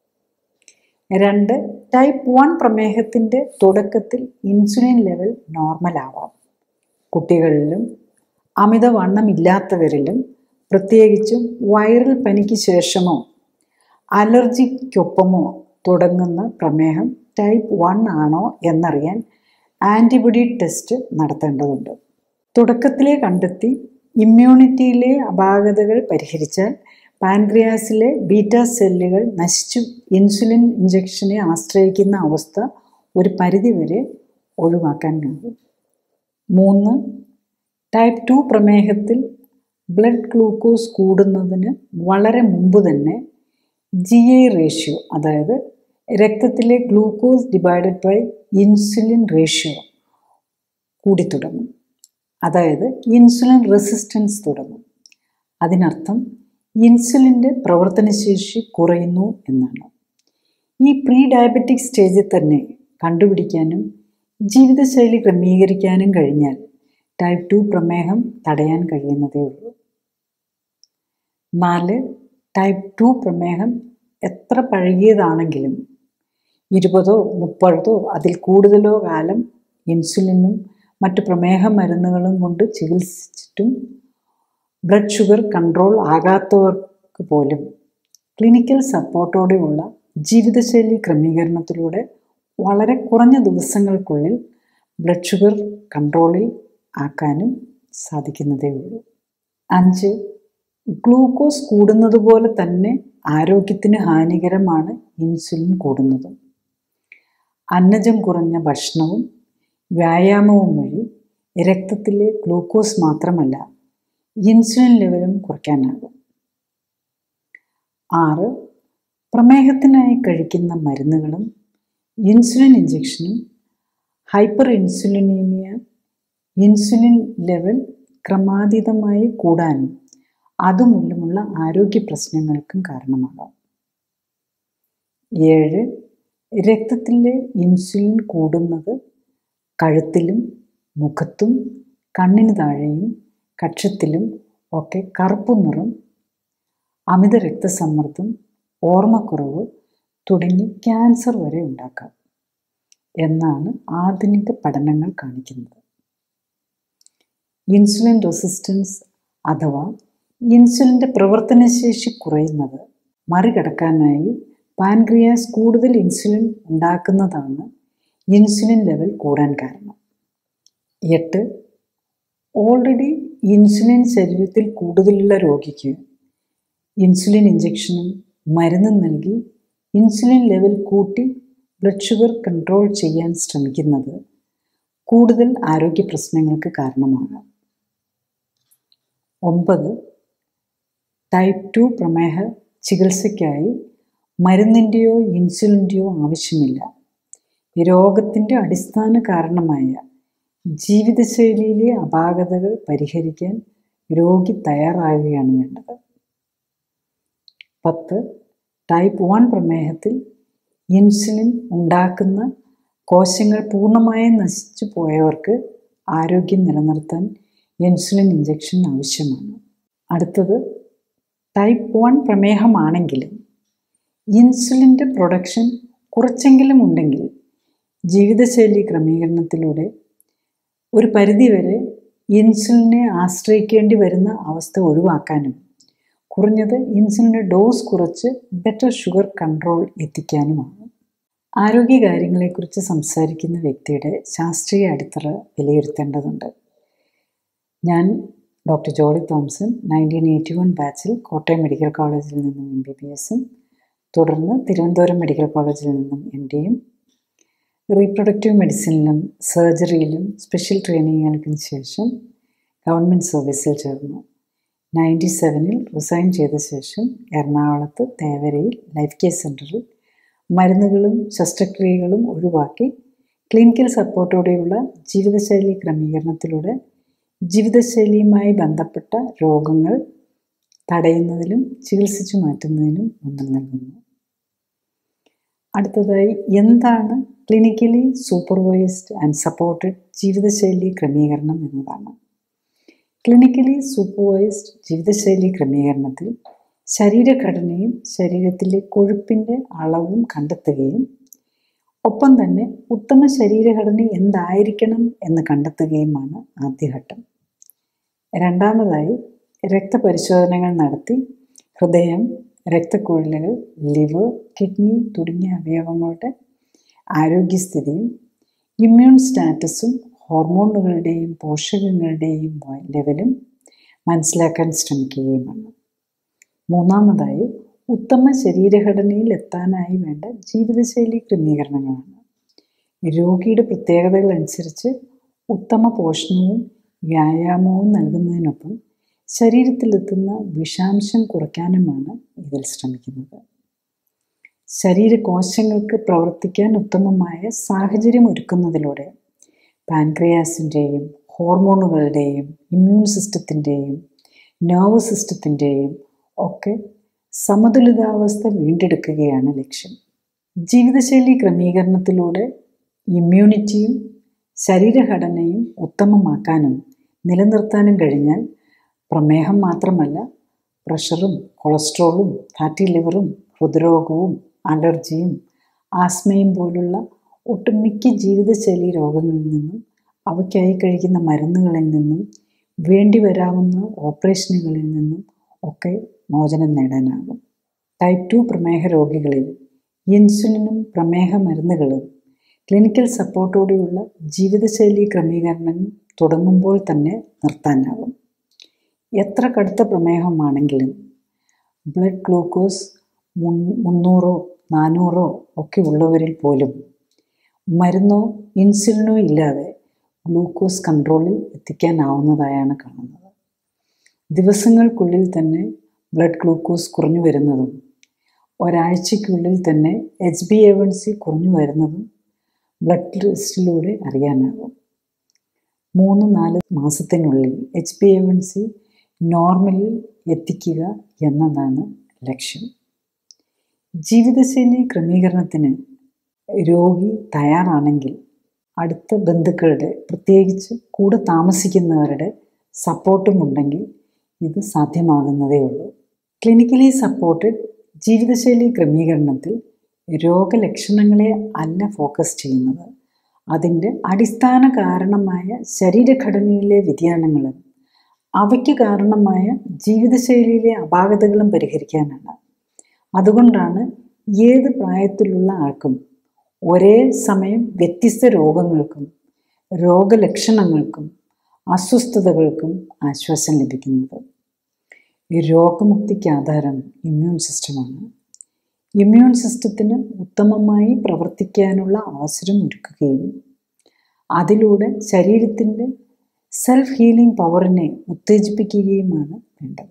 [SPEAKER 1] 2, ടൈപ്പ് 1 പ്രമേഹത്തിൻ്റെ തുടക്കത്തിൽ ഇൻസുലിൻ ലെവൽ നോർമൽ ആവാം. കുട്ടികളിലും അമിതവണ്ണമില്ലാത്തവരിലും, പ്രത്യേകിച്ചും വൈറൽ പനിക്ക് ശേഷമോ അലർജിക്കൊപ്പമോ തുടങ്ങുന്ന പ്രമേഹം ടൈപ്പ് 1 ആണോ എന്നറിയാൻ ആൻറ്റിബോഡി ടെസ്റ്റ് നടത്തേണ്ടതുണ്ട്. തുടക്കത്തിലേ കണ്ടെത്തി ഇമ്മ്യൂണിറ്റിയിലെ അപാകതകൾ പരിഹരിച്ചാൽ പാൻക്രിയാസിലെ ബീറ്റാ സെല്ലുകൾ നശിച്ചു ഇൻസുലിൻ ഇഞ്ചക്ഷനെ ആശ്രയിക്കുന്ന അവസ്ഥ ഒരു പരിധിവരെ ഒഴിവാക്കാൻ കഴിയും. 3, ടൈപ്പ് 2 പ്രമേഹത്തിൽ ബ്ലഡ് ഗ്ലൂക്കോസ് കൂടുന്നതിന് വളരെ മുമ്പ് തന്നെ GI റേഷ്യോ, അതായത് രക്തത്തിലെ glucose divided by insulin ratio കൂടിത്തുടങ്ങും. അതായത് ഇൻസുലിൻ റെസിസ്റ്റൻസ് തുടങ്ങും. അതിനർത്ഥം ഇൻസുലിൻ്റെ പ്രവർത്തനശേഷി കുറയുന്നു എന്നാണ്. ഈ പ്രീ ഡയബറ്റിക് സ്റ്റേജിൽ തന്നെ കണ്ടുപിടിക്കാനും ജീവിതശൈലി ക്രമീകരിക്കാനും കഴിഞ്ഞാൽ ടൈപ്പ് 2 പ്രമേഹം തടയാൻ കഴിയുന്നതേ ഉള്ളൂ. 4, ടൈപ്പ് 2 പ്രമേഹം എത്ര പഴകിയതാണെങ്കിലും 20, 30 അതിൽ കൂടുതലോ കാലം ഇൻസുലിനും മറ്റ് പ്രമേഹ മരുന്നുകളും കൊണ്ട് ചികിത്സിച്ചിട്ടും ബ്ലഡ് ഷുഗർ കൺട്രോൾ ആകാത്തവർക്ക് പോലും ക്ലിനിക്കൽ സപ്പോർട്ടോടെയുള്ള ജീവിതശൈലി ക്രമീകരണത്തിലൂടെ വളരെ കുറഞ്ഞ ദിവസങ്ങൾക്കുള്ളിൽ ബ്ലഡ് ഷുഗർ കൺട്രോളിൽ ആക്കാനും സാധിക്കുന്നതേ ഉള്ളൂ. 5, ഗ്ലൂക്കോസ് കൂടുന്നത് പോലെ തന്നെ ആരോഗ്യത്തിന് ഹാനികരമാണ് ഇൻസുലിൻ കൂടുന്നതും. അന്നജം കുറഞ്ഞ ഭക്ഷണവും വ്യായാമവും വഴി രക്തത്തിലെ ഗ്ലൂക്കോസ് മാത്രമല്ല ഇൻസുലിൻ ലെവലും കുറയ്ക്കാനാകും. 6. പ്രമേഹത്തിനായി കഴിക്കുന്ന മരുന്നുകളും ഇൻസുലിൻ ഇഞ്ചക്ഷനും ഹൈപ്പർ ഇൻസുലിനീമിയ, ഇൻസുലിൻ ലെവൽ ക്രമാതീതമായി കൂടാനും അതുമൂലമുള്ള ആരോഗ്യ പ്രശ്നങ്ങൾക്കും കാരണമാകാം. 7. രക്തത്തിലെ ഇൻസുലിൻ കൂടുന്നത് കഴുത്തിലും മുഖത്തും കണ്ണിന് താഴെയും കക്ഷത്തിലും ഒക്കെ കറുപ്പു നിറം, അമിത രക്തസമ്മർദ്ദം, ഓർമ്മക്കുറവ് തുടങ്ങി ക്യാൻസർ വരെ ഉണ്ടാക്കാം എന്നാണ് ആധുനിക പഠനങ്ങൾ കാണിക്കുന്നത്. ഇൻസുലിൻ റെസിസ്റ്റൻസ് അഥവാ ഇൻസുലിൻ്റെ പ്രവർത്തനശേഷി കുറയുന്നത് മറികടക്കാനായി പാൻക്രിയാസ് കൂടുതൽ ഇൻസുലിൻ ഉണ്ടാക്കുന്നതാണ് ഇൻസുലിൻ ലെവൽ കൂടാൻ കാരണം. 8. ഓൾറെഡി ഇൻസുലിൻ ശരീരത്തിൽ കൂടുതലുള്ള രോഗിക്ക് ഇൻസുലിൻ ഇഞ്ചക്ഷനും മരുന്നും നൽകി ഇൻസുലിൻ ലെവൽ കൂട്ടി ബ്ലഡ് ഷുഗർ കൺട്രോൾ ചെയ്യാൻ ശ്രമിക്കുന്നത് കൂടുതൽ ആരോഗ്യ പ്രശ്നങ്ങൾക്ക് കാരണമാകാം. 9. ടൈപ്പ് 2 പ്രമേഹ ചികിത്സയ്ക്കായി മരുന്നിൻ്റെയോ ഇൻസുലിൻ്റെയോ ആവശ്യമില്ല. രോഗത്തിൻ്റെ അടിസ്ഥാന കാരണമായ ജീവിതശൈലിയിലെ അപാകതകൾ പരിഹരിക്കാൻ രോഗി തയ്യാറാകുകയാണ് വേണ്ടത്. 10. ടൈപ്പ് 1 പ്രമേഹത്തിൽ ഇൻസുലിൻ ഉണ്ടാക്കുന്ന കോശങ്ങൾ പൂർണ്ണമായും നശിച്ചു പോയവർക്ക് ആരോഗ്യം നിലനിർത്താൻ ഇൻസുലിൻ ഇഞ്ചക്ഷൻ ആവശ്യമാണ്. അടുത്തത് ടൈപ്പ് 1 പ്രമേഹമാണെങ്കിലും ഇൻസുലിൻ്റെ പ്രൊഡക്ഷൻ കുറച്ചെങ്കിലും ഉണ്ടെങ്കിൽ ജീവിതശൈലി ക്രമീകരണത്തിലൂടെ ഒരു പരിധിവരെ ഇൻസുലിനെ ആശ്രയിക്കേണ്ടി വരുന്ന അവസ്ഥ ഒഴിവാക്കാനും കുറഞ്ഞത് ഇൻസുലിൻ്റെ ഡോസ് കുറച്ച് ബെറ്റർ ഷുഗർ കൺട്രോൾ എത്തിക്കാനുമാണ്. ആരോഗ്യകാര്യങ്ങളെക്കുറിച്ച് സംസാരിക്കുന്ന വ്യക്തിയുടെ ശാസ്ത്രീയ അടിത്തറ വിലയിരുത്തേണ്ടതുണ്ട്. ഞാൻ ഡോക്ടർ ജോളി തോംസൺ 1981 ബാച്ചിൽ കോട്ടയം മെഡിക്കൽ കോളേജിൽ നിന്നും MBBSും തുടർന്ന് തിരുവനന്തപുരം മെഡിക്കൽ കോളേജിൽ നിന്നും MDയും റീപ്രൊഡക്റ്റീവ് മെഡിസിനിലും സർജറിയിലും സ്പെഷ്യൽ ട്രെയിനിങ്ങുകൾക്കും ശേഷം ഗവൺമെൻറ് സർവീസിൽ ചേർന്നു. 97 റിസൈൻ ചെയ്ത ശേഷം എറണാകുളത്ത് തേവരയിൽ ലൈഫ് കെയർ സെൻ്ററിൽ മരുന്നുകളും ശസ്ത്രക്രിയകളും ഒഴിവാക്കി ക്ലിനിക്കൽ സപ്പോർട്ടോടെയുള്ള ജീവിതശൈലി ക്രമീകരണത്തിലൂടെ ജീവിതശൈലിയുമായി ബന്ധപ്പെട്ട രോഗങ്ങൾ തടയുന്നതിലും ചികിത്സിച്ചു മാറ്റുന്നതിനും ഊന്നൽ നൽകുന്നു. അടുത്തതായി എന്താണ് ക്ലിനിക്കലി സൂപ്പർവൈസ്ഡ് ആൻഡ് സപ്പോർട്ടഡ് ജീവിതശൈലി ക്രമീകരണം എന്നതാണ്. ക്ലിനിക്കലി സൂപ്പർവൈസ്ഡ് ജീവിതശൈലി ക്രമീകരണത്തിൽ ശരീരഘടനയും ശരീരത്തിലെ കൊഴുപ്പിൻ്റെ അളവും കണ്ടെത്തുകയും ഒപ്പം തന്നെ ഉത്തമ ശരീരഘടന എന്തായിരിക്കണം എന്ന് കണ്ടെത്തുകയുമാണ് ആദ്യഘട്ടം. രണ്ടാമതായി രക്തപരിശോധനകൾ നടത്തി ഹൃദയം, രക്തക്കുഴലുകൾ, ലിവർ, കിഡ്നി തുടങ്ങിയ അവയവങ്ങളുടെ ആരോഗ്യസ്ഥിതിയും ഇമ്മ്യൂൺ സ്റ്റാറ്റസും ഹോർമോണുകളുടെയും പോഷകങ്ങളുടെയും ലെവലും മനസ്സിലാക്കാൻ ശ്രമിക്കുകയുമാണ്. മൂന്നാമതായി ഉത്തമ ശരീരഘടനയിൽ എത്താനായി വേണ്ട ജീവിതശൈലി ക്രമീകരണങ്ങളാണ്. രോഗിയുടെ പ്രത്യേകതകൾ അനുസരിച്ച് ഉത്തമ പോഷണവും വ്യായാമവും നൽകുന്നതിനൊപ്പം ശരീരത്തിലെത്തുന്ന വിഷാംശം കുറയ്ക്കാനുമാണ് ഇതിൽ ശ്രമിക്കുന്നത്. ശരീരകോശങ്ങൾക്ക് പ്രവർത്തിക്കാൻ ഉത്തമമായ സാഹചര്യം ഒരുക്കുന്നതിലൂടെ പാൻക്രിയാസിൻ്റെയും ഹോർമോണുകളുടെയും ഇമ്മ്യൂൺ സിസ്റ്റത്തിൻ്റെയും നെർവ് സിസ്റ്റത്തിൻ്റെയും ഒക്കെ സമതുലിതാവസ്ഥ വീണ്ടെടുക്കുകയാണ് ലക്ഷ്യം. ജീവിതശൈലി ക്രമീകരണത്തിലൂടെ ഇമ്മ്യൂണിറ്റിയും ശരീരഘടനയും ഉത്തമമാക്കാനും നിലനിർത്താനും കഴിഞ്ഞാൽ പ്രമേഹം മാത്രമല്ല പ്രഷറും കൊളസ്ട്രോളും ഫാറ്റി ലിവറും ഹൃദ്രോഗവും അലർജിയും ആസ്മയും പോലുള്ള ഒട്ടുമിക്ക ജീവിതശൈലി രോഗങ്ങളിൽ നിന്നും അവയ്ക്കായി കഴിക്കുന്ന മരുന്നുകളിൽ നിന്നും വേണ്ടി വരാവുന്ന ഓപ്പറേഷനുകളിൽ നിന്നും ഒക്കെ മോചനം നേടാനാകും. ടൈപ്പ് 2 പ്രമേഹ രോഗികളിൽ ഇൻസുലിനും പ്രമേഹ മരുന്നുകളും ക്ലിനിക്കൽ സപ്പോർട്ടോടെയുള്ള ജീവിതശൈലി ക്രമീകരണം തുടങ്ങുമ്പോൾ തന്നെ നിർത്താനാകും. എത്ര കടുത്ത പ്രമേഹമാണെങ്കിലും ബ്ലഡ് ഗ്ലൂക്കോസ് 300 400 ഒക്കെ ഉള്ളവരിൽ പോലും മരുന്നോ ഇൻസുലിനോ ഇല്ലാതെ ഗ്ലൂക്കോസ് കൺട്രോളിൽ എത്തിക്കാനാവുന്നതായാണ് കാണുന്നത്. ദിവസങ്ങൾക്കുള്ളിൽ തന്നെ ഗ്ലൂക്കോസ് കുറഞ്ഞു വരുന്നതും ഒരാഴ്ചയ്ക്കുള്ളിൽ തന്നെ HbA1c കുറഞ്ഞു വരുന്നതും ബ്ലഡ് ടെസ്റ്റിലൂടെ അറിയാനാകും. 3-4 മാസത്തിനുള്ളിൽ HbA1c നോർമലിൽ എത്തിക്കുക എന്നതാണ് ലക്ഷ്യം. ജീവിതശൈലി ക്രമീകരണത്തിന് രോഗി തയ്യാറാണെങ്കിൽ അടുത്ത ബന്ധുക്കളുടെ, പ്രത്യേകിച്ച് കൂടെ താമസിക്കുന്നവരുടെ സപ്പോർട്ടും ഉണ്ടെങ്കിൽ ഇത് സാധ്യമാകുന്നതേ ഉള്ളൂ. ക്ലിനിക്കലി സപ്പോർട്ടഡ് ജീവിതശൈലി ക്രമീകരണത്തിൽ രോഗലക്ഷണങ്ങളെ അല്ല ഫോക്കസ് ചെയ്യുന്നത്, അതിൻ്റെ അടിസ്ഥാന കാരണമായ ശരീരഘടനയിലെ വ്യതിയാനങ്ങളും അവയ്ക്ക് കാരണമായ ജീവിതശൈലിയിലെ അപാകതകളും പരിഹരിക്കാനാണ്. അതുകൊണ്ടാണ് ഏത് പ്രായത്തിലുള്ള ആൾക്കും ഒരേ സമയം വ്യത്യസ്ത രോഗങ്ങൾക്കും രോഗലക്ഷണങ്ങൾക്കും അസ്വസ്ഥതകൾക്കും ആശ്വാസം ലഭിക്കുന്നത്. ഈ രോഗമുക്തിക്ക് ആധാരം ഇമ്മ്യൂൺ സിസ്റ്റമാണ്. ഇമ്മ്യൂൺ സിസ്റ്റത്തിന് ഉത്തമമായി പ്രവർത്തിക്കാനുള്ള അവസരം ഒരുക്കുകയും അതിലൂടെ ശരീരത്തിൻ്റെ സെൽഫ് ഹീലിംഗ് പവറിനെ ഉത്തേജിപ്പിക്കുകയുമാണ് വേണ്ടത്.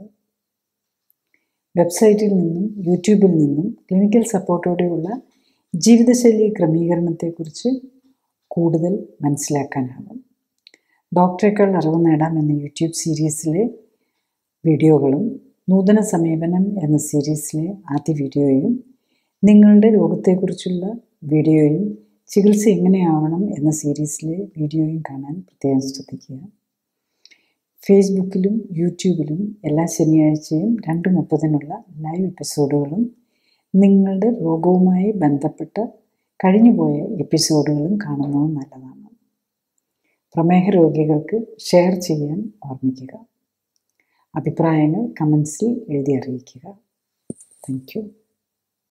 [SPEAKER 1] വെബ്സൈറ്റിൽ നിന്നും യൂട്യൂബിൽ നിന്നും ക്ലിനിക്കൽ സപ്പോർട്ടോടെയുള്ള ജീവിതശൈലി ക്രമീകരണത്തെക്കുറിച്ച് കൂടുതൽ മനസ്സിലാക്കാനാകും. ഡോക്ടറേക്കാൾ അറിവ് നേടാം എന്ന യൂട്യൂബ് സീരീസിലെ വീഡിയോകളും നൂതന സമീപനം എന്ന സീരീസിലെ ആദ്യ വീഡിയോയും നിങ്ങളുടെ രോഗത്തെക്കുറിച്ചുള്ള വീഡിയോയും ചികിത്സ എങ്ങനെയാവണം എന്ന സീരീസിലെ വീഡിയോയും കാണാൻ പ്രത്യേകം ശ്രദ്ധിക്കുക. ഫേസ്ബുക്കിലും യൂട്യൂബിലും എല്ലാ ശനിയാഴ്ചയും 2:30 ലൈവ് എപ്പിസോഡുകളും നിങ്ങളുടെ രോഗവുമായി ബന്ധപ്പെട്ട കഴിഞ്ഞുപോയ എപ്പിസോഡുകളും കാണുന്നത് നല്ലതാണ്. പ്രമേഹ രോഗികൾക്ക് ഷെയർ ചെയ്യാൻ ഓർമ്മിക്കുക. അഭിപ്രായങ്ങൾ കമൻസിൽ എഴുതി അറിയിക്കുക. Thank U.